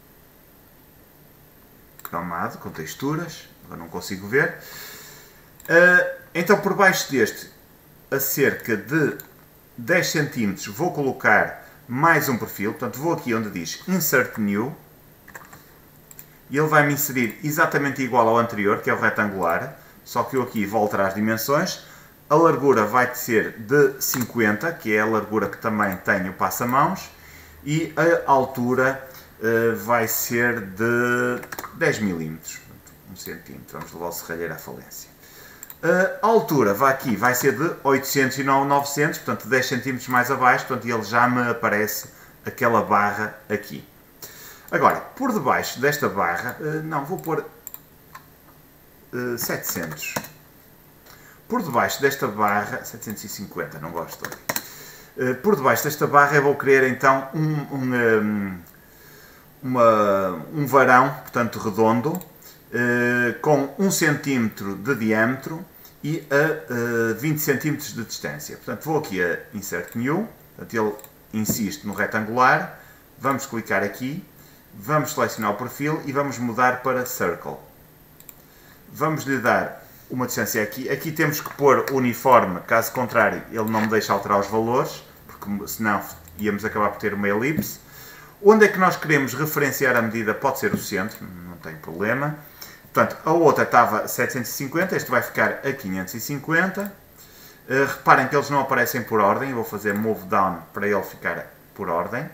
cromado, com texturas, agora não consigo ver. Uh, então por baixo deste, a cerca de dez centímetros, vou colocar mais um perfil, portanto vou aqui onde diz Insert New, e ele vai me inserir exatamente igual ao anterior, que é o retangular, só que eu aqui vou alterar as dimensões. A largura vai ser de cinquenta, que é a largura que também tem o passamãos, e a altura uh, vai ser de dez milímetros, um centímetro, vamos levar o serralheiro à falência. Uh, a altura vai aqui, vai ser de oitocentos e não novecentos, portanto dez centímetros mais abaixo, portanto ele já me aparece aquela barra aqui. Agora, por debaixo desta barra, uh, não, vou pôr uh, setecentos. Por debaixo desta barra, setecentos e cinquenta, não gosto ali. Uh, por debaixo desta barra eu vou querer então um, um, um, uma, um varão, portanto redondo, uh, com um centímetro de diâmetro e a uh, vinte centímetros de distância. Portanto, vou aqui a Insert New, portanto, ele insiste no retangular, vamos clicar aqui, vamos selecionar o perfil e vamos mudar para Circle. Vamos lhe dar uma distância aqui, aqui temos que pôr uniforme, caso contrário ele não me deixa alterar os valores, porque senão íamos acabar por ter uma elipse. Onde é que nós queremos referenciar a medida? Pode ser o centro, não tem problema. Portanto, a outra estava a setecentos e cinquenta, este vai ficar a quinhentos e cinquenta. Uh, reparem que eles não aparecem por ordem, eu vou fazer Move Down para ele ficar por ordem.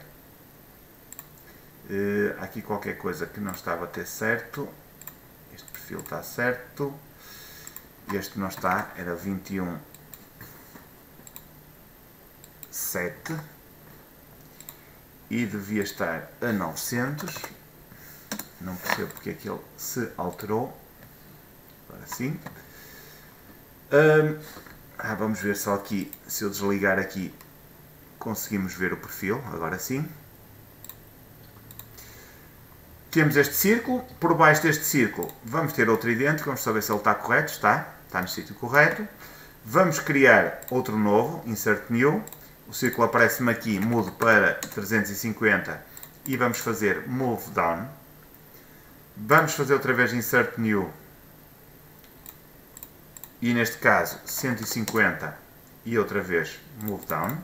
Uh, há aqui qualquer coisa que não está a bater certo. Este perfil está certo. Este não está, era vinte e um ponto sete. E devia estar a novecentos. Não percebo porque é que ele se alterou. Agora sim. Um, ah, vamos ver só aqui, se eu desligar aqui, conseguimos ver o perfil. Agora sim. Temos este círculo. Por baixo deste círculo vamos ter outro idêntico. Vamos saber se ele está correto. Está. Está no sítio correto. Vamos criar outro novo, Insert New. O círculo aparece-me aqui, mudo para trezentos e cinquenta e vamos fazer Move Down. Vamos fazer outra vez Insert New e neste caso cento e cinquenta e outra vez Move Down.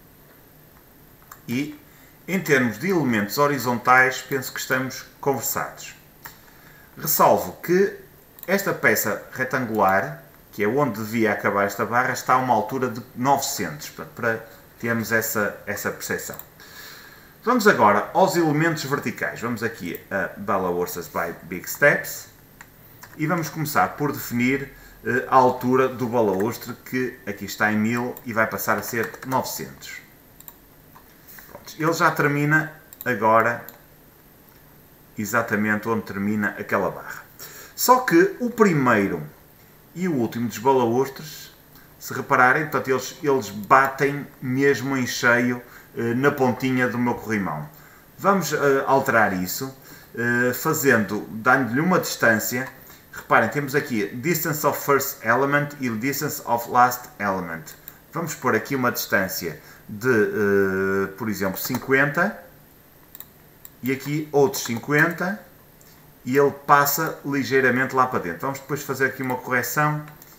E em termos de elementos horizontais penso que estamos conversados. Ressalvo que esta peça retangular, que é onde devia acabar esta barra, está a uma altura de novecentos, para termos essa, essa percepção. Vamos agora aos elementos verticais. Vamos aqui a Bella Horses by Big Steps e vamos começar por definir uh, a altura do balaústre, que aqui está em mil e vai passar a ser novecentos. Pronto, ele já termina agora exatamente onde termina aquela barra. Só que o primeiro e o último dos balaústres, se repararem, portanto, eles, eles batem mesmo em cheio eh, na pontinha do meu corrimão. Vamos eh, alterar isso, eh, fazendo, dando-lhe uma distância. Reparem, temos aqui Distance of First Element e Distance of Last Element. Vamos pôr aqui uma distância de, eh, por exemplo, cinquenta e aqui outros cinquenta e ele passa ligeiramente lá para dentro. Vamos depois fazer aqui uma correção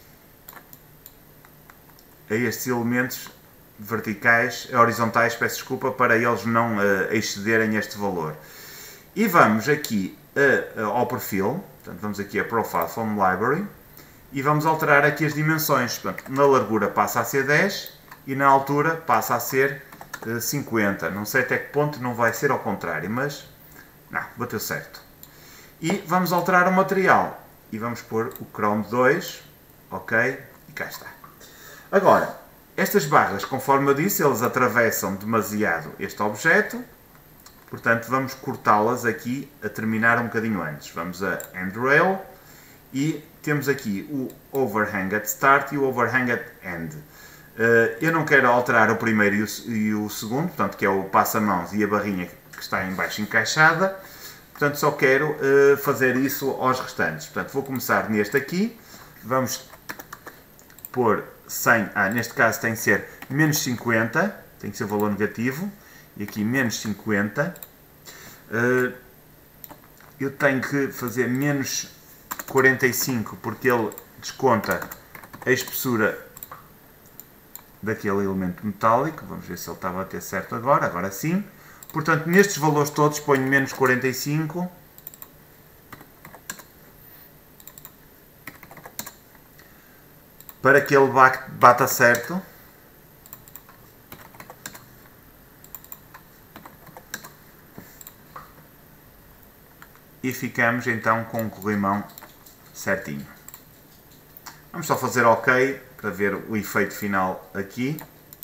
a estes elementos verticais, horizontais, peço desculpa, para eles não uh, excederem este valor. E vamos aqui a, a, ao perfil, portanto, vamos aqui a Profile from Library e vamos alterar aqui as dimensões. Portanto, na largura passa a ser dez e na altura passa a ser uh, cinquenta. Não sei até que ponto não vai ser ao contrário, mas não, bateu certo. E vamos alterar o material e vamos pôr o Chrome dois, ok, e cá está. Agora, estas barras, conforme eu disse, eles atravessam demasiado este objeto, portanto vamos cortá-las aqui a terminar um bocadinho antes. Vamos a End Rail e temos aqui o Overhang at Start e o Overhang at End. Eu não quero alterar o primeiro e o segundo, portanto, que é o passa-mãos e a barrinha que está em baixo encaixada. Portanto, só quero uh, fazer isso aos restantes. Portanto, vou começar neste aqui. Vamos pôr cem. Ah, neste caso tem que ser menos cinquenta. Tem que ser valor negativo. E aqui menos cinquenta. Uh, eu tenho que fazer menos quarenta e cinco porque ele desconta a espessura daquele elemento metálico. Vamos ver se ele está a bater certo agora. Agora sim. Portanto, nestes valores todos ponho menos quarenta e cinco. Para que ele bata certo. E ficamos então com o corrimão certinho. Vamos só fazer OK para ver o efeito final aqui.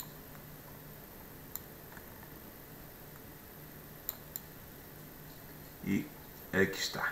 E aqui está.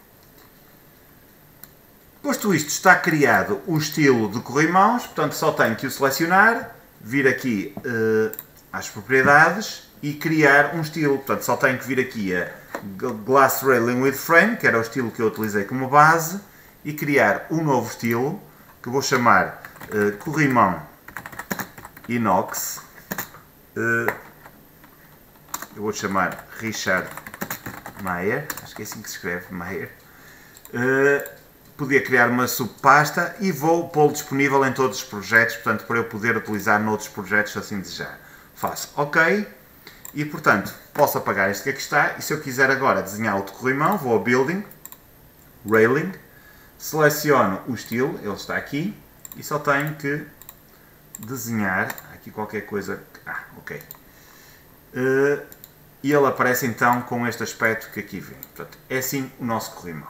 Posto isto, está criado o estilo de corrimãos, portanto só tenho que o selecionar, vir aqui uh, às propriedades e criar um estilo. Portanto só tenho que vir aqui a Glass Railing with Frame, que era o estilo que eu utilizei como base, e criar um novo estilo, que vou chamar uh, corrimão inox. Uh, eu vou chamar Richard Meier, acho que é assim que se escreve, Meier. Uh, podia criar uma subpasta e vou pô-lo disponível em todos os projetos, portanto, para eu poder utilizar noutros projetos se assim desejar. Faço OK e, portanto, posso apagar este que aqui está e se eu quiser agora desenhar outro corrimão, vou a Building, Railing, seleciono o estilo, ele está aqui e só tenho que desenhar aqui qualquer coisa. Ah, OK. Uh, E ele aparece então com este aspecto que aqui vem. Portanto, é assim o nosso corrimão.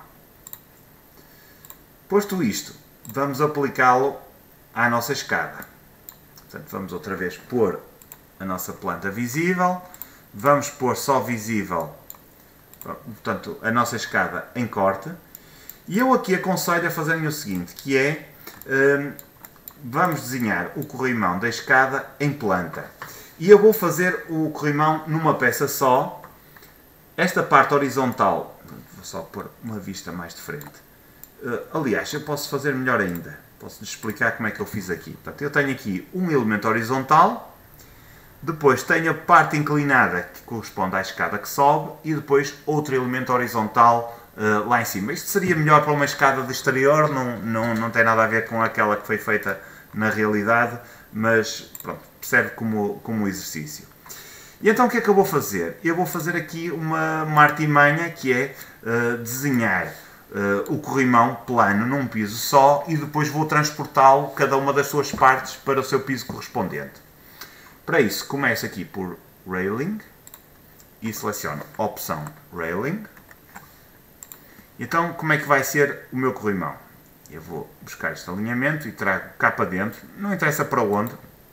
Posto isto, vamos aplicá-lo à nossa escada. Portanto, vamos outra vez pôr a nossa planta visível. Vamos pôr só visível, portanto, a nossa escada em corte. E eu aqui aconselho a fazerem o seguinte, que é, hum, vamos desenhar o corrimão da escada em planta. E eu vou fazer o corrimão numa peça só. Esta parte horizontal, vou só pôr uma vista mais de frente. Uh, aliás, eu posso fazer melhor ainda. Posso-lhes explicar como é que eu fiz aqui. Portanto, eu tenho aqui um elemento horizontal, depois tenho a parte inclinada que corresponde à escada que sobe e depois outro elemento horizontal uh, lá em cima. Isto seria melhor para uma escada de exterior, não, não, não tem nada a ver com aquela que foi feita na realidade, mas pronto, serve como, como exercício. E então o que é que eu vou fazer? Eu vou fazer aqui uma, uma artimanha que é uh, desenhar uh, o corrimão plano num piso só e depois vou transportá-lo, cada uma das suas partes, para o seu piso correspondente. Para isso, começo aqui por Railing e seleciono opção Railing. Então, como é que vai ser o meu corrimão? Eu vou buscar este alinhamento e trago cá para dentro, não interessa para onde.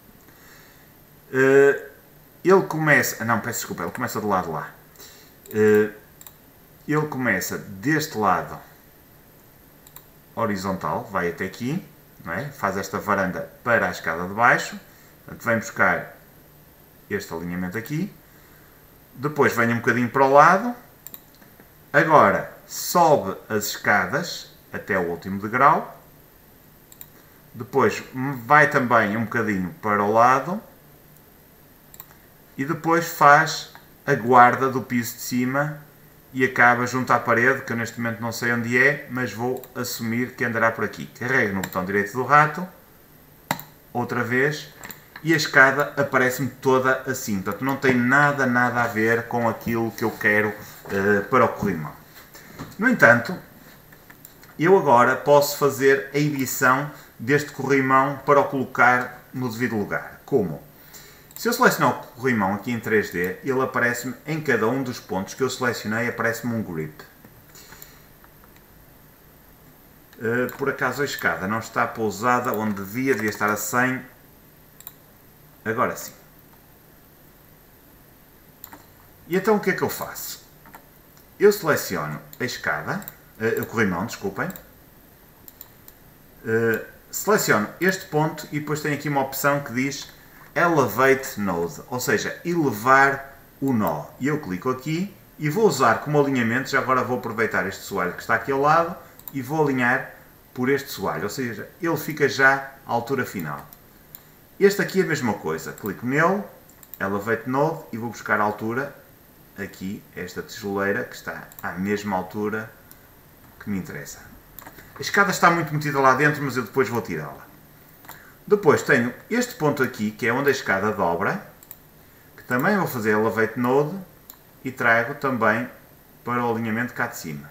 Uh, ele começa, não, peço desculpa, ele começa do lado lá. Uh, ele começa deste lado horizontal, vai até aqui, não é? Faz esta varanda para a escada de baixo. Portanto, vem buscar este alinhamento aqui. Depois vem um bocadinho para o lado. Agora sobe as escadas até o último degrau. Depois vai também um bocadinho para o lado. E depois faz a guarda do piso de cima e acaba junto à parede, que eu neste momento não sei onde é, mas vou assumir que andará por aqui. Carrego no botão direito do rato, outra vez, e a escada aparece-me toda assim. Portanto, não tem nada, nada a ver com aquilo que eu quero uh, para o corrimão. No entanto, eu agora posso fazer a edição deste corrimão para o colocar no devido lugar. Como? Se eu selecionar o corrimão aqui em três D, ele aparece-me em cada um dos pontos que eu selecionei, aparece-me um grip. Uh, por acaso a escada não está pousada onde devia, devia estar a cem. Agora sim. E então o que é que eu faço? Eu seleciono a escada, uh, o corrimão, desculpem. Uh, seleciono este ponto e depois tenho aqui uma opção que diz Elevate Node, ou seja, elevar o nó. E eu clico aqui e vou usar como alinhamento, já agora vou aproveitar este soalho que está aqui ao lado e vou alinhar por este soalho, ou seja, ele fica já à altura final. Este aqui é a mesma coisa, clico nele, Elevate Node e vou buscar a altura, aqui, esta tijoleira que está à mesma altura que me interessa. A escada está muito metida lá dentro, mas eu depois vou tirá-la. Depois tenho este ponto aqui, que é onde a escada dobra, que também vou fazer Elevate Node e trago também para o alinhamento cá de cima.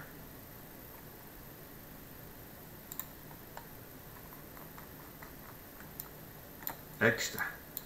Aqui está.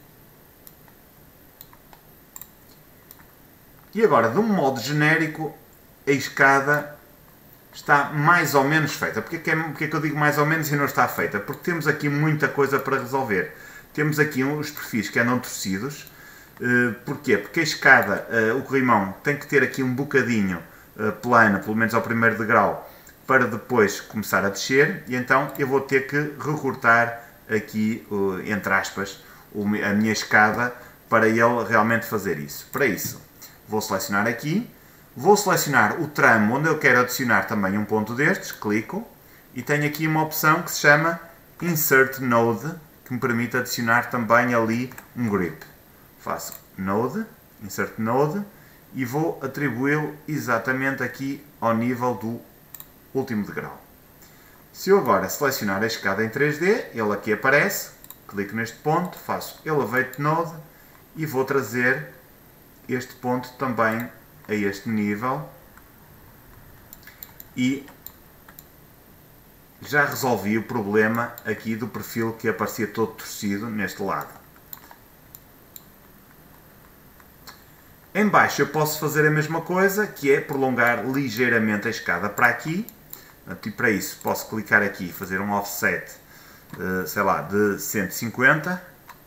E agora, de um modo genérico, a escada está mais ou menos feita. Porquê que, é, porquê que eu digo mais ou menos e não está feita? Porque temos aqui muita coisa para resolver. Temos aqui os perfis que andam torcidos. Uh, porquê? Porque a escada, uh, o corrimão, tem que ter aqui um bocadinho uh, plano, pelo menos ao primeiro degrau, para depois começar a descer. E então eu vou ter que recortar aqui, uh, entre aspas, a minha escada para ele realmente fazer isso. Para isso, vou selecionar aqui. Vou selecionar o tramo onde eu quero adicionar também um ponto destes, clico, e tenho aqui uma opção que se chama Insert Node, que me permite adicionar também ali um grip. Faço Node, Insert Node, e vou atribuí-lo exatamente aqui ao nível do último degrau. Se eu agora selecionar a escada em três D, ele aqui aparece, clico neste ponto, faço Elevate Node, e vou trazer este ponto também a este nível e já resolvi o problema aqui do perfil que aparecia todo torcido neste lado. Em baixo eu posso fazer a mesma coisa, que é prolongar ligeiramente a escada para aqui, e para isso posso clicar aqui e fazer um offset, sei lá, de cento e cinquenta.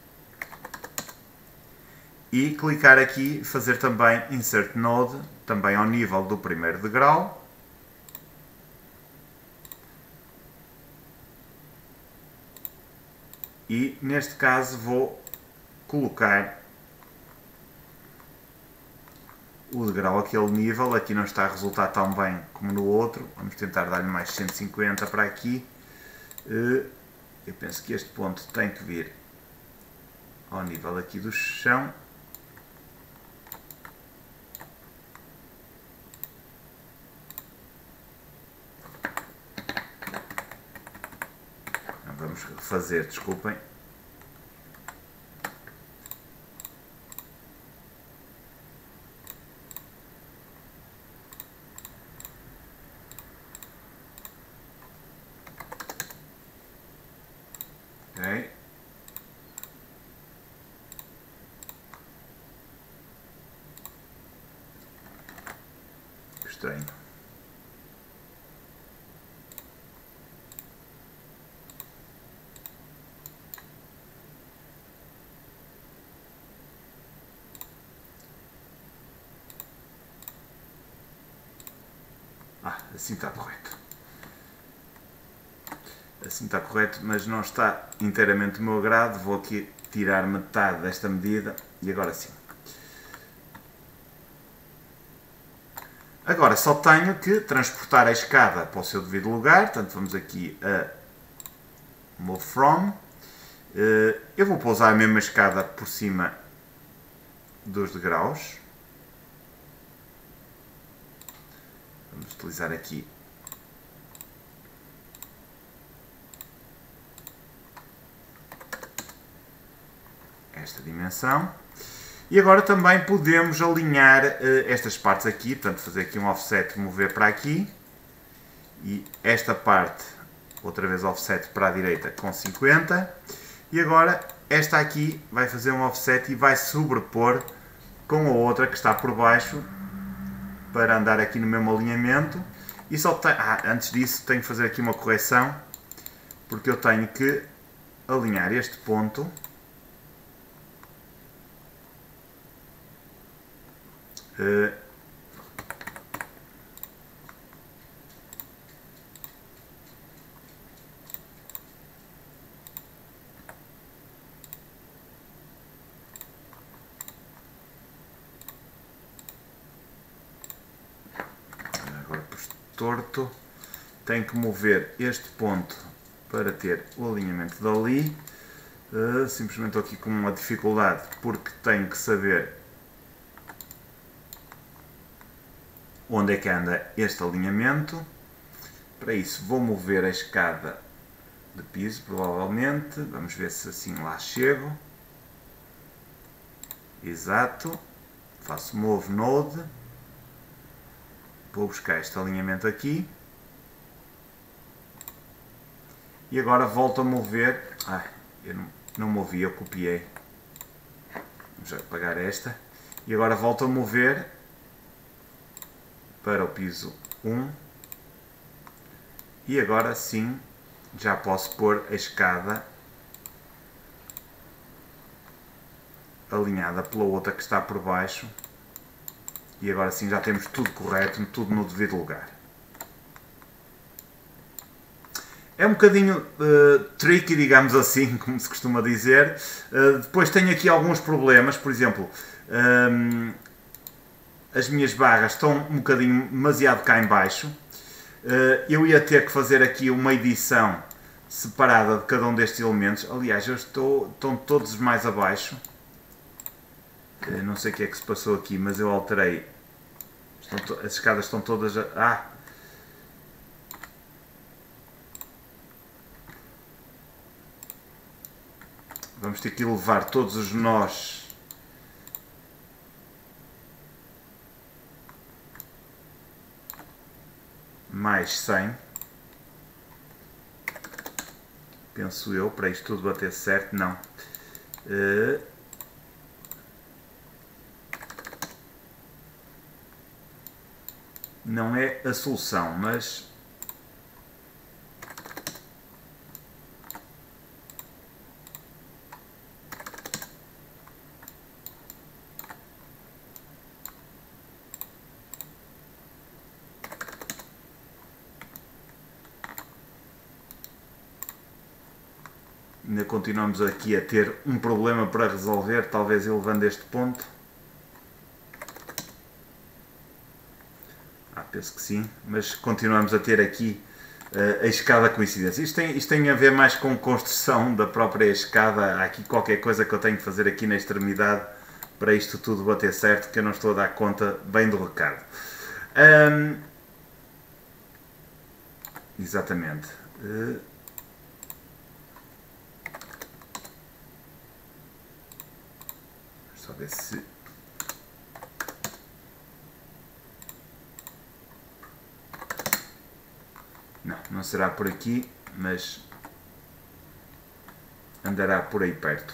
E clicar aqui e fazer também Insert Node, também ao nível do primeiro degrau. E neste caso vou colocar o degrau àquele nível. Aqui não está a resultar tão bem como no outro. Vamos tentar dar-lhe mais cento e cinquenta para aqui. Eu penso que este ponto tem que vir ao nível aqui do chão. Vamos refazer, desculpem. Ok. Estranho. Ah, assim está correto. Assim está correto, mas não está inteiramente do meu agrado. Vou aqui tirar metade desta medida e agora sim. Agora só tenho que transportar a escada para o seu devido lugar. Portanto, vamos aqui a Move From. Eu vou pousar a mesma escada por cima dos degraus. Vamos utilizar aqui esta dimensão. E agora também podemos alinhar uh, estas partes aqui, portanto fazer aqui um offset, mover para aqui. E esta parte, outra vez offset para a direita com cinquenta. E agora esta aqui vai fazer um offset e vai sobrepor com a outra que está por baixo, para andar aqui no mesmo alinhamento. E só tem, ah, antes disso tenho que fazer aqui uma correção, porque eu tenho que alinhar este ponto uh, agora pus torto, tenho que mover este ponto para ter o alinhamento dali. Uh, simplesmente estou aqui com uma dificuldade porque tenho que saber onde é que anda este alinhamento. Para isso vou mover a escada de piso, provavelmente. Vamos ver se assim lá chego. Exato. Faço Move Node. Vou buscar este alinhamento aqui. E agora volto a mover. Ah, eu não, não movi, eu copiei. Vamos apagar esta. E agora volto a mover para o piso um. E agora sim já posso pôr a escada alinhada pela outra que está por baixo. E agora sim já temos tudo correto, tudo no devido lugar. É um bocadinho uh, tricky, digamos assim, como se costuma dizer. Uh, depois tenho aqui alguns problemas, por exemplo, um, as minhas barras estão um bocadinho demasiado cá em baixo. Uh, eu ia ter que fazer aqui uma edição separada de cada um destes elementos. Aliás, eu estou, estão todos mais abaixo. Uh, não sei o que é que se passou aqui, mas eu alterei. Estão as escadas estão todas... A, ah! Vamos ter que levar todos os nós mais cem, penso eu, para isto tudo bater certo. Não. Uh, não é a solução, mas ainda continuamos aqui a ter um problema para resolver, talvez elevando este ponto. Ah, penso que sim, mas continuamos a ter aqui a escada coincidência. Isto tem, isto tem a ver mais com construção da própria escada. Há aqui qualquer coisa que eu tenho que fazer aqui na extremidade para isto tudo bater certo, que eu não estou a dar conta bem do recado. Um, exatamente. Uh, só ver se... Não, não será por aqui, mas andará por aí perto.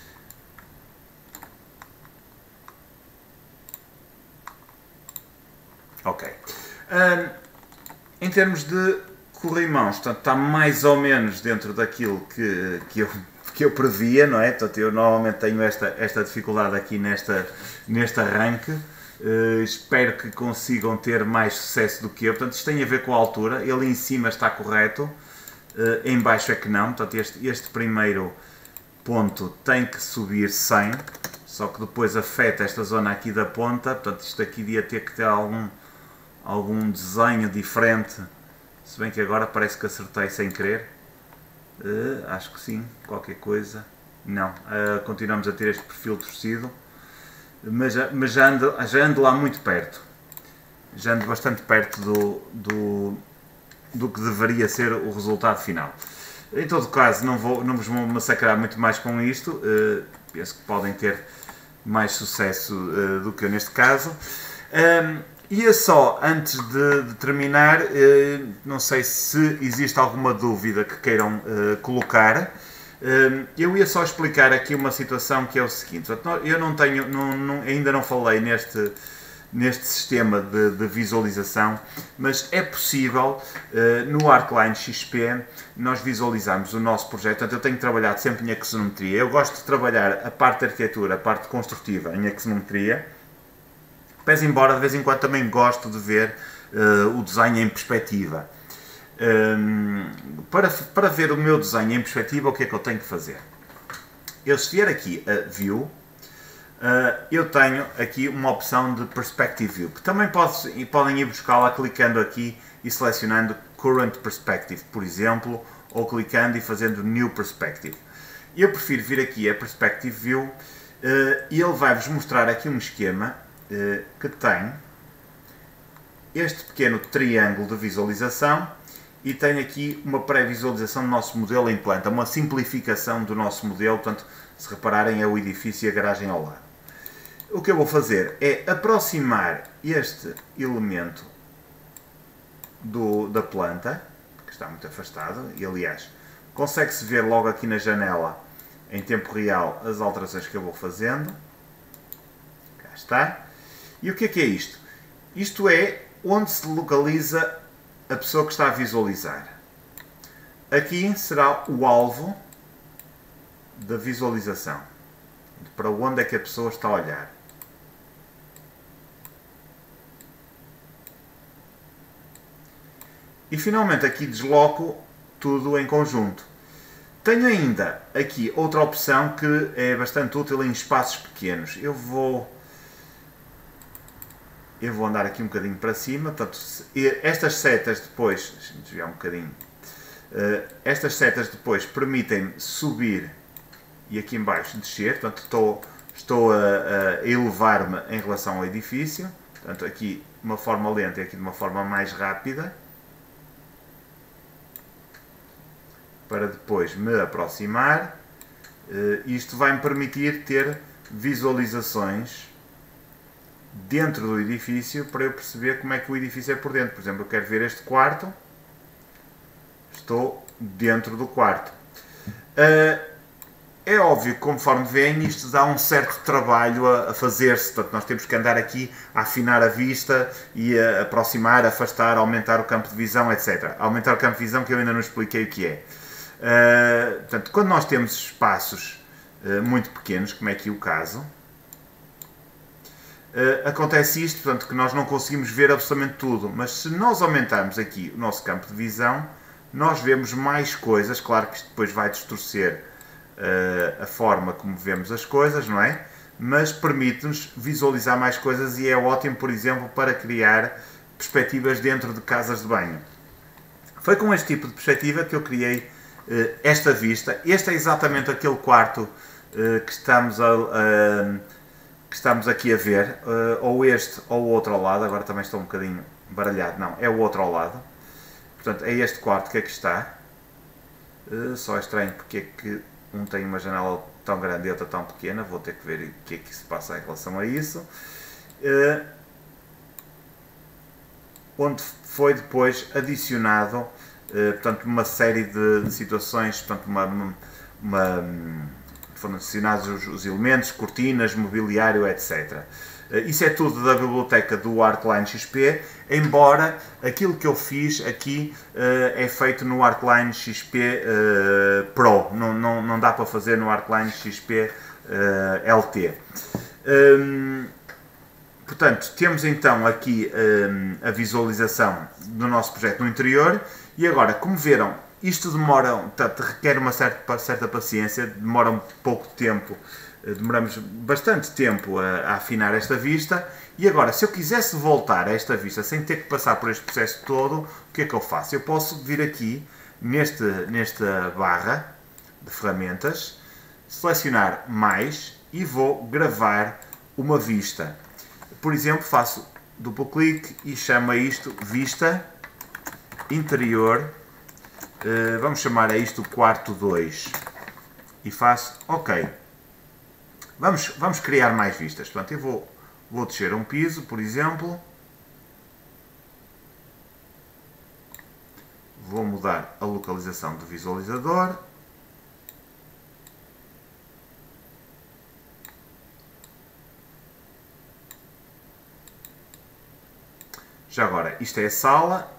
Ok. Um, em termos de corrimãos, portanto, está mais ou menos dentro daquilo que, que, eu, que eu previa, não é? Portanto, eu normalmente tenho esta, esta dificuldade aqui nesta, neste arranque. Uh, espero que consigam ter mais sucesso do que eu. Portanto, isto tem a ver com a altura. Ele em cima está correto, uh, em baixo é que não. Portanto, este, este primeiro ponto tem que subir cem, só que depois afeta esta zona aqui da ponta. Portanto, isto aqui devia ter que ter algum, algum desenho diferente, se bem que agora parece que acertei sem querer. Uh, acho que sim, qualquer coisa. Não, uh, continuamos a ter este perfil torcido. Mas, mas já, ando, já ando lá muito perto, já ando bastante perto do, do, do que deveria ser o resultado final. Em todo caso, não, vou, não vos vou massacrar muito mais com isto, uh, penso que podem ter mais sucesso uh, do que eu neste caso. Um, ia só, antes de, de terminar, uh, não sei se existe alguma dúvida que queiram uh, colocar. Eu ia só explicar aqui uma situação que é o seguinte. Eu não tenho, não, não, ainda não falei neste, neste sistema de, de visualização, mas é possível no Arcline X P nós visualizarmos o nosso projeto. Portanto, eu tenho trabalhado sempre em axonometria. Eu gosto de trabalhar a parte de arquitetura, a parte construtiva em axonometria, pese embora de vez em quando também gosto de ver uh, o desenho em perspectiva. Um, para, para ver o meu desenho em perspectiva, o que é que eu tenho que fazer? Eu, se vier aqui a View, uh, eu tenho aqui uma opção de Perspective View, que também pode, podem ir buscá-la clicando aqui e selecionando Current Perspective, por exemplo, ou clicando e fazendo New Perspective. Eu prefiro vir aqui a Perspective View uh, e ele vai-vos mostrar aqui um esquema uh, que tem este pequeno triângulo de visualização. E tenho aqui uma pré-visualização do nosso modelo em planta, uma simplificação do nosso modelo. Portanto, se repararem, é o edifício e a garagem ao lado. O que eu vou fazer é aproximar este elemento do, da planta, que está muito afastado, e aliás, consegue-se ver logo aqui na janela, em tempo real, as alterações que eu vou fazendo. Cá está. E o que é que é isto? Isto é onde se localiza a pessoa que está a visualizar. Aqui será o alvo da visualização. Para onde é que a pessoa está a olhar. E finalmente aqui desloco tudo em conjunto. Tenho ainda aqui outra opção que é bastante útil em espaços pequenos. Eu vou... Eu vou andar aqui um bocadinho para cima, portanto, estas setas depois, deixa-me desviar um bocadinho, uh, estas setas depois permitem subir e aqui em baixo descer, portanto estou, estou a, a elevar-me em relação ao edifício, portanto aqui de uma forma lenta e aqui de uma forma mais rápida, para depois me aproximar. Uh, isto vai-me permitir ter visualizações dentro do edifício para eu perceber como é que o edifício é por dentro. Por exemplo, eu quero ver este quarto, estou dentro do quarto. Uh, é óbvio que, conforme veem, isto dá um certo trabalho a, a fazer-se. Portanto, nós temos que andar aqui a afinar a vista e a aproximar, afastar, aumentar o campo de visão, etcétera. Aumentar o campo de visão, que eu ainda não expliquei o que é. Uh, portanto, quando nós temos espaços uh, muito pequenos, como é aqui o caso, Uh, acontece isto, portanto, que nós não conseguimos ver absolutamente tudo, mas se nós aumentarmos aqui o nosso campo de visão, nós vemos mais coisas. Claro que isto depois vai distorcer uh, a forma como vemos as coisas, não é? Mas permite-nos visualizar mais coisas e é ótimo, por exemplo, para criar perspectivas dentro de casas de banho. Foi com este tipo de perspectiva que eu criei uh, esta vista. Este é exatamente aquele quarto uh, que, estamos a, uh, que estamos aqui a ver, uh, ou este ou o outro ao lado. Agora também estou um bocadinho baralhado, não, é o outro ao lado. Portanto, é este quarto que aqui está. Uh, só é estranho porque é que um tem uma janela tão grande e outra tão pequena. Vou ter que ver o que é que se passa em relação a isso. Uh, onde foi depois adicionado, uh, portanto, uma série de, de situações, portanto, uma, uma, foram adicionados os, os elementos, cortinas, mobiliário, etcétera. Uh, isso é tudo da biblioteca do ArcLine X P, embora aquilo que eu fiz aqui uh, é feito no ArcLine X P uh, Pro, não, não, não dá para fazer no ArcLine X P uh, L T. Um, Portanto, temos então aqui um, a visualização do nosso projeto no interior e agora, como viram, isto demora, portanto, requer uma certa, certa paciência, demora um pouco de tempo, demoramos bastante tempo a, a afinar esta vista e agora, se eu quisesse voltar a esta vista sem ter que passar por este processo todo, o que é que eu faço? Eu posso vir aqui neste, nesta barra de ferramentas, selecionar mais e vou gravar uma vista. Por exemplo, faço duplo clique e chamo a isto Vista Interior, uh, vamos chamar a isto Quarto dois e faço OK. Vamos, vamos criar mais vistas. Portanto, eu vou, vou descer um piso, por exemplo, vou mudar a localização do visualizador. Já agora, isto é a sala.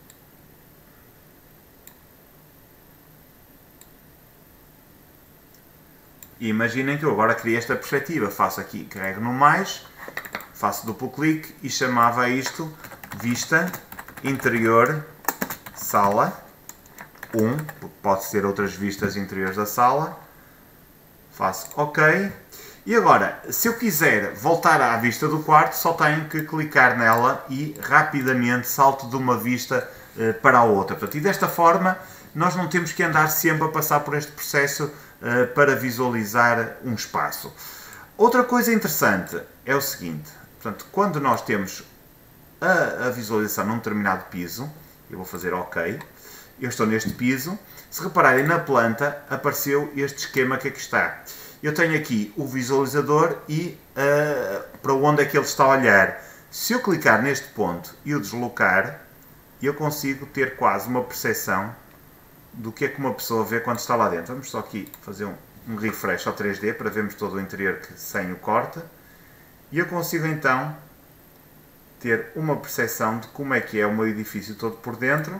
E imaginem que eu agora criei esta perspectiva. Faço aqui, carrego no mais, faço duplo clique e chamava isto Vista Interior Sala um. Pode ser outras vistas interiores da sala. Faço OK. E agora, se eu quiser voltar à vista do quarto, só tenho que clicar nela e rapidamente salto de uma vista uh, para a outra. Portanto, e desta forma, nós não temos que andar sempre a passar por este processo uh, para visualizar um espaço. Outra coisa interessante é o seguinte, portanto, quando nós temos a, a visualização num determinado piso, eu vou fazer OK, eu estou neste piso, se repararem na planta, apareceu este esquema que aqui está. Eu tenho aqui o visualizador e uh, para onde é que ele está a olhar. Se eu clicar neste ponto e o deslocar, eu consigo ter quase uma percepção do que é que uma pessoa vê quando está lá dentro. Vamos só aqui fazer um, um refresh ao três D para vermos todo o interior que, sem o corte. E eu consigo então ter uma percepção de como é que é o meu edifício todo por dentro.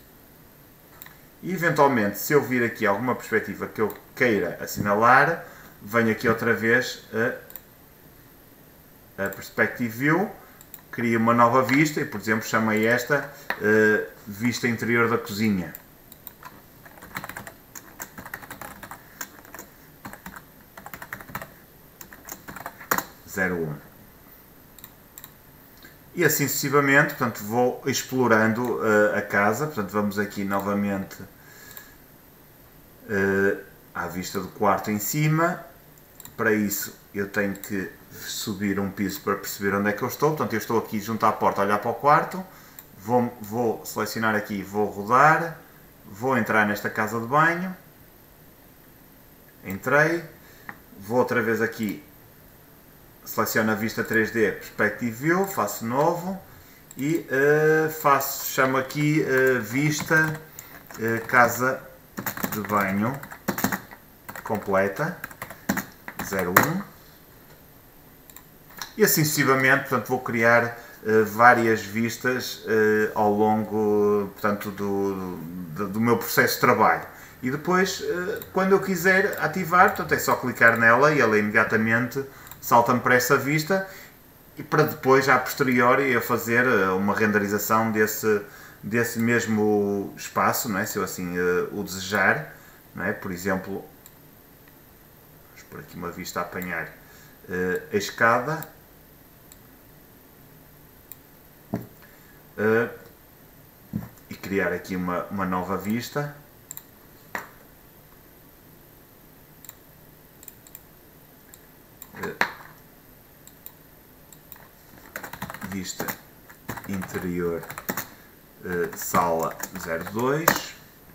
E eventualmente, se eu vir aqui alguma perspectiva que eu queira assinalar, venho aqui outra vez a, a Perspective View, crio uma nova vista e, por exemplo, chamei esta uh, Vista Interior da Cozinha. zero um. E assim sucessivamente, portanto, vou explorando uh, a casa. Portanto, vamos aqui novamente uh, à vista do quarto em cima. Para isso, eu tenho que subir um piso para perceber onde é que eu estou. Portanto, eu estou aqui junto à porta a olhar para o quarto. Vou, vou selecionar aqui, vou rodar. Vou entrar nesta casa de banho. Entrei. Vou outra vez aqui. Seleciono a vista três D Perspective View, faço novo e uh, faço, chamo aqui uh, vista uh, casa de banho completa zero um e assim sucessivamente. Portanto, vou criar uh, várias vistas uh, ao longo, portanto, do, do, do meu processo de trabalho. E depois, uh, quando eu quiser ativar, portanto, é só clicar nela e ela imediatamente salta-me para essa vista e para depois, a posteriori, eu fazer uma renderização desse, desse mesmo espaço, não é? Se eu assim uh, o desejar, não é? Por exemplo, vamos por aqui uma vista a apanhar uh, a escada uh, e criar aqui uma, uma nova vista. Vista interior, uh, sala zero dois.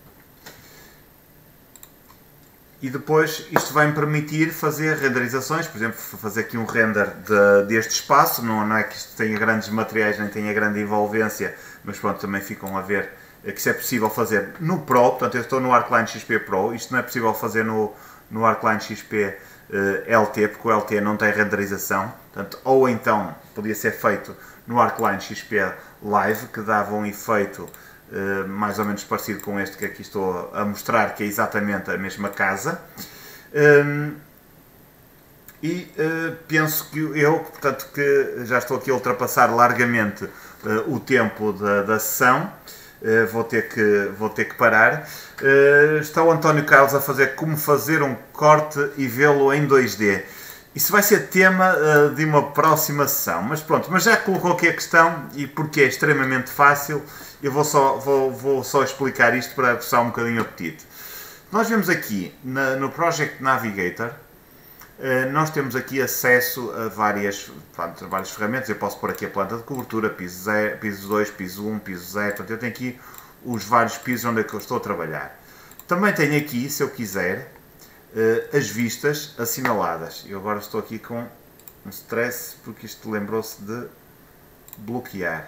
E depois isto vai me permitir fazer renderizações, por exemplo, fazer aqui um render de, deste espaço. Não, não é que isto tenha grandes materiais nem tenha grande envolvência, mas pronto, também ficam a ver que isso é possível fazer no Pro. Portanto, eu estou no ArcLine X P Pro, isto não é possível fazer no, no ArcLine X P uh, L T, porque o L T não tem renderização. Portanto, ou então podia ser feito no ArcLine X P Live, que dava um efeito Uh, mais ou menos parecido com este que aqui estou a mostrar, que é exatamente a mesma casa. Um, e uh, penso que eu, portanto, que já estou aqui a ultrapassar largamente uh, o tempo da, da sessão, uh, vou, ter que, vou ter que parar. Uh, está o António Carlos a fazer como fazer um corte e vê-lo em dois D. Isso vai ser tema uh, de uma próxima sessão, mas pronto, mas já colocou aqui a questão, e porque é extremamente fácil, eu vou só, vou, vou só explicar isto para aguçar um bocadinho o apetite. Nós vemos aqui na, no Project Navigator, uh, nós temos aqui acesso a várias, portanto, a várias ferramentas. Eu posso pôr aqui a planta de cobertura, piso, zero, piso dois, piso um, piso zero, portanto eu tenho aqui os vários pisos onde é que eu estou a trabalhar. Também tenho aqui, se eu quiser, uh, as vistas assinaladas. Eu agora estou aqui com um stress porque isto lembrou-se de bloquear.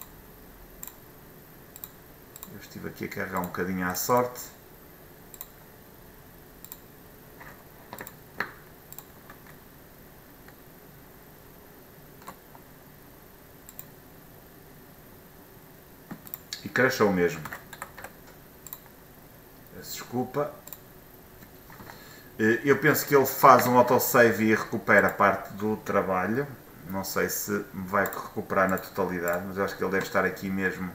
Eu estive aqui a carregar um bocadinho à sorte. E crashou mesmo. Desculpa. Eu penso que ele faz um autosave e recupera parte do trabalho. Não sei se me vai recuperar na totalidade, mas eu acho que ele deve estar aqui mesmo.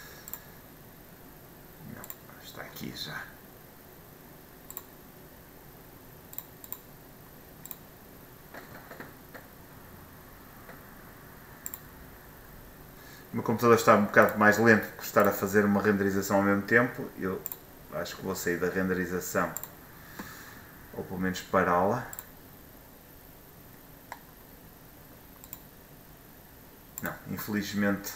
Aqui já. O meu computador está um bocado mais lento por estar a fazer uma renderização ao mesmo tempo. Eu acho que vou sair da renderização, ou pelo menos pará-la. Não, infelizmente.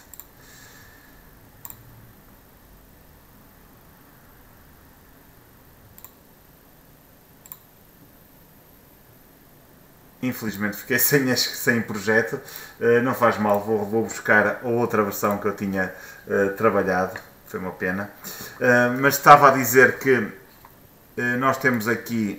Infelizmente fiquei sem, sem projeto, uh, não faz mal, vou, vou buscar a outra versão que eu tinha uh, trabalhado, foi uma pena. Uh, mas estava a dizer que uh, nós temos aqui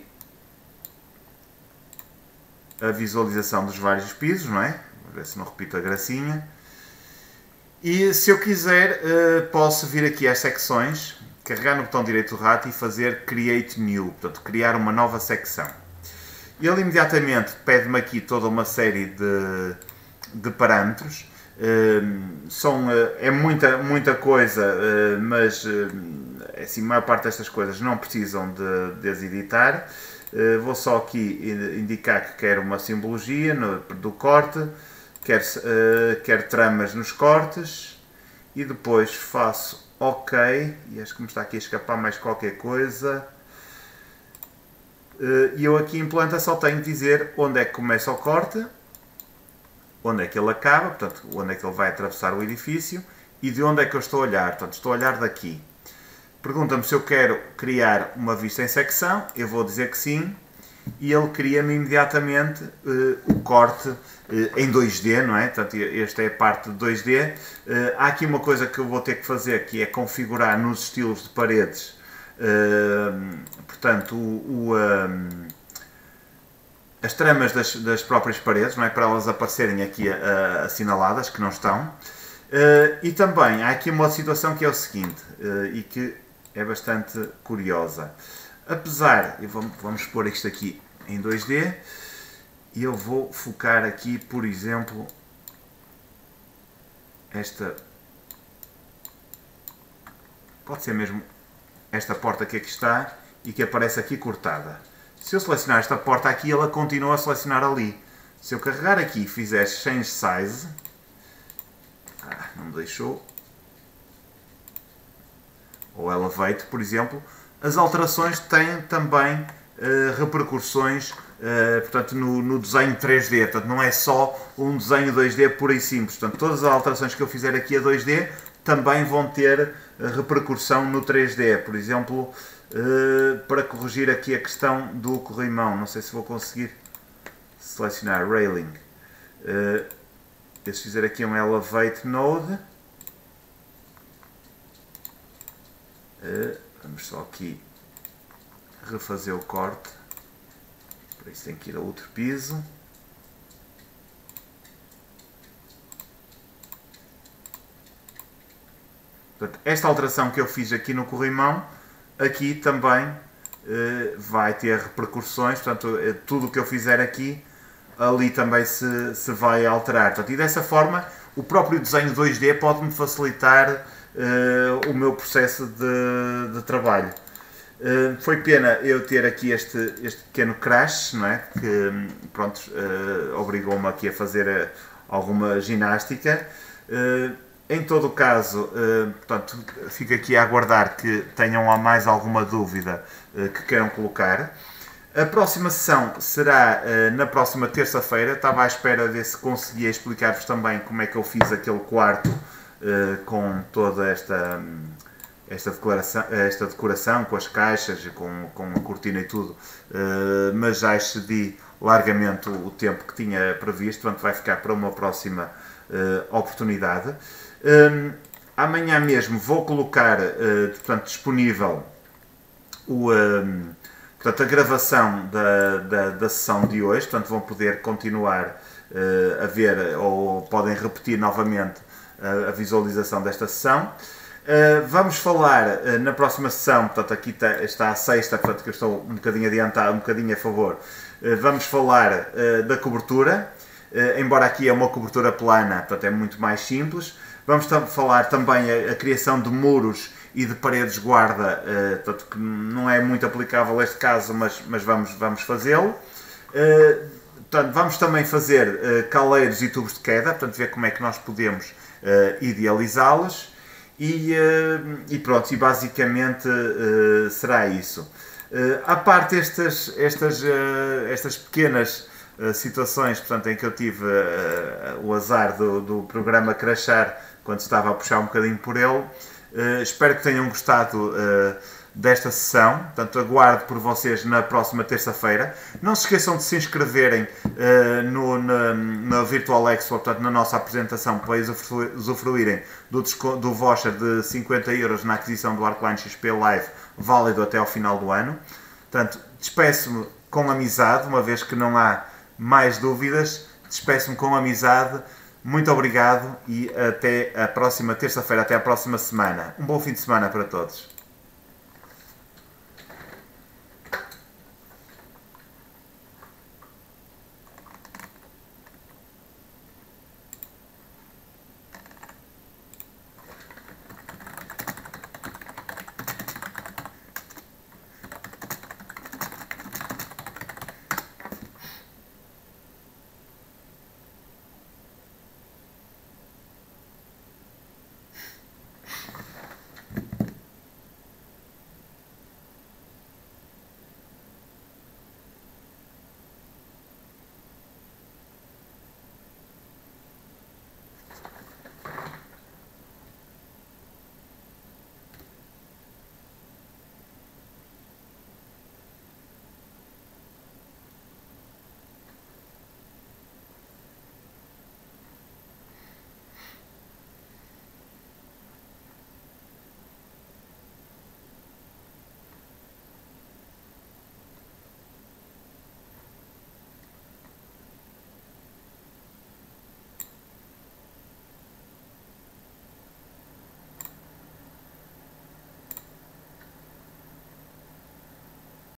a visualização dos vários pisos, não é? Vou ver se não repito a gracinha. E se eu quiser, uh, posso vir aqui às secções, carregar no botão direito do rato e fazer Create New, portanto, criar uma nova secção. Ele imediatamente pede-me aqui toda uma série de, de parâmetros. Uh, são, uh, é muita, muita coisa, uh, mas uh, assim, a maior parte destas coisas não precisam de, de as editar. Uh, vou só aqui indicar que quero uma simbologia no, do corte, quero, uh, quero tramas nos cortes e depois faço OK. E acho que me está aqui a escapar mais qualquer coisa. E eu aqui em planta só tenho de dizer onde é que começa o corte, onde é que ele acaba, portanto, onde é que ele vai atravessar o edifício e de onde é que eu estou a olhar. Portanto, estou a olhar daqui. Pergunta-me se eu quero criar uma vista em secção, eu vou dizer que sim, e ele cria-me imediatamente uh, o corte uh, em dois D, não é? Portanto, esta é a parte de dois D. Uh, há aqui uma coisa que eu vou ter que fazer, que é configurar nos estilos de paredes. Uh, portanto, o, o, um, as tramas das, das próprias paredes, não é? Para elas aparecerem aqui uh, assinaladas, que não estão. Uh, e também há aqui uma outra situação que é o seguinte, uh, e que é bastante curiosa. Apesar, e vamos, vamos pôr isto aqui em dois D, e eu vou focar aqui, por exemplo, esta, pode ser mesmo esta porta que aqui está e que aparece aqui cortada. Se eu selecionar esta porta aqui, ela continua a selecionar ali. Se eu carregar aqui e fizer Change Size, ah, não me deixou. ou Elevate, por exemplo, as alterações têm também uh, repercussões uh, portanto, no, no desenho três D. Portanto, não é só um desenho dois D puro e simples. Portanto, todas as alterações que eu fizer aqui a dois D também vão ter uh, repercussão no três D. Por exemplo, uh, para corrigir aqui a questão do corrimão. Não sei se vou conseguir selecionar Railing. Uh, se fizer aqui um Elevate Node, uh, vamos só aqui refazer o corte, por isso tem que ir a outro piso. Portanto, esta alteração que eu fiz aqui no corrimão, aqui também uh, vai ter repercussões, portanto, tudo o que eu fizer aqui, ali também se, se vai alterar. Portanto, e dessa forma, o próprio desenho dois D pode-me facilitar uh, o meu processo de, de trabalho. Uh, foi pena eu ter aqui este, este pequeno crash, não é? Que pronto, uh, obrigou-me aqui a fazer uh, alguma ginástica. Uh, em todo o caso, uh, portanto, fico aqui a aguardar que tenham a mais alguma dúvida uh, que queiram colocar. A próxima sessão será uh, na próxima terça-feira. Estava à espera de ver se conseguia explicar-vos também como é que eu fiz aquele quarto uh, com toda esta, esta, declaração, esta decoração, com as caixas, com, com a cortina e tudo, uh, mas já excedi largamente o, o tempo que tinha previsto, portanto vai ficar para uma próxima uh, oportunidade. Um, amanhã mesmo vou colocar uh, portanto, disponível o... Um, Portanto, a gravação da, da, da sessão de hoje, portanto, vão poder continuar uh, a ver ou podem repetir novamente uh, a visualização desta sessão. Uh, vamos falar uh, na próxima sessão, portanto, aqui está, está a sexta, portanto, que eu estou um bocadinho adiantado, um bocadinho a favor. Uh, vamos falar uh, da cobertura, uh, embora aqui é uma cobertura plana, portanto, é muito mais simples. Vamos falar também a, a criação de muros e de paredes guarda, uh, portanto, que não é muito aplicável a este caso, mas, mas vamos, vamos fazê-lo. Uh, portanto, vamos também fazer uh, caleiros e tubos de queda, portanto, ver como é que nós podemos uh, idealizá-los. E, uh, e pronto, e basicamente uh, será isso. Uh, à parte estas, estas, uh, estas pequenas uh, situações, portanto, em que eu tive uh, o azar do, do programa crashar quando estava a puxar um bocadinho por ele, Uh, espero que tenham gostado uh, desta sessão, portanto aguardo por vocês na próxima terça-feira. Não se esqueçam de se inscreverem uh, no, na, na Virtual Expo, portanto na nossa apresentação, para usufruírem do, do voucher de cinquenta euros na aquisição do Arcline X P Live, válido até ao final do ano. Portanto, despeço-me com amizade, uma vez que não há mais dúvidas, despeço-me com amizade. Muito obrigado e até a próxima terça-feira, até a próxima semana. Um bom fim de semana para todos.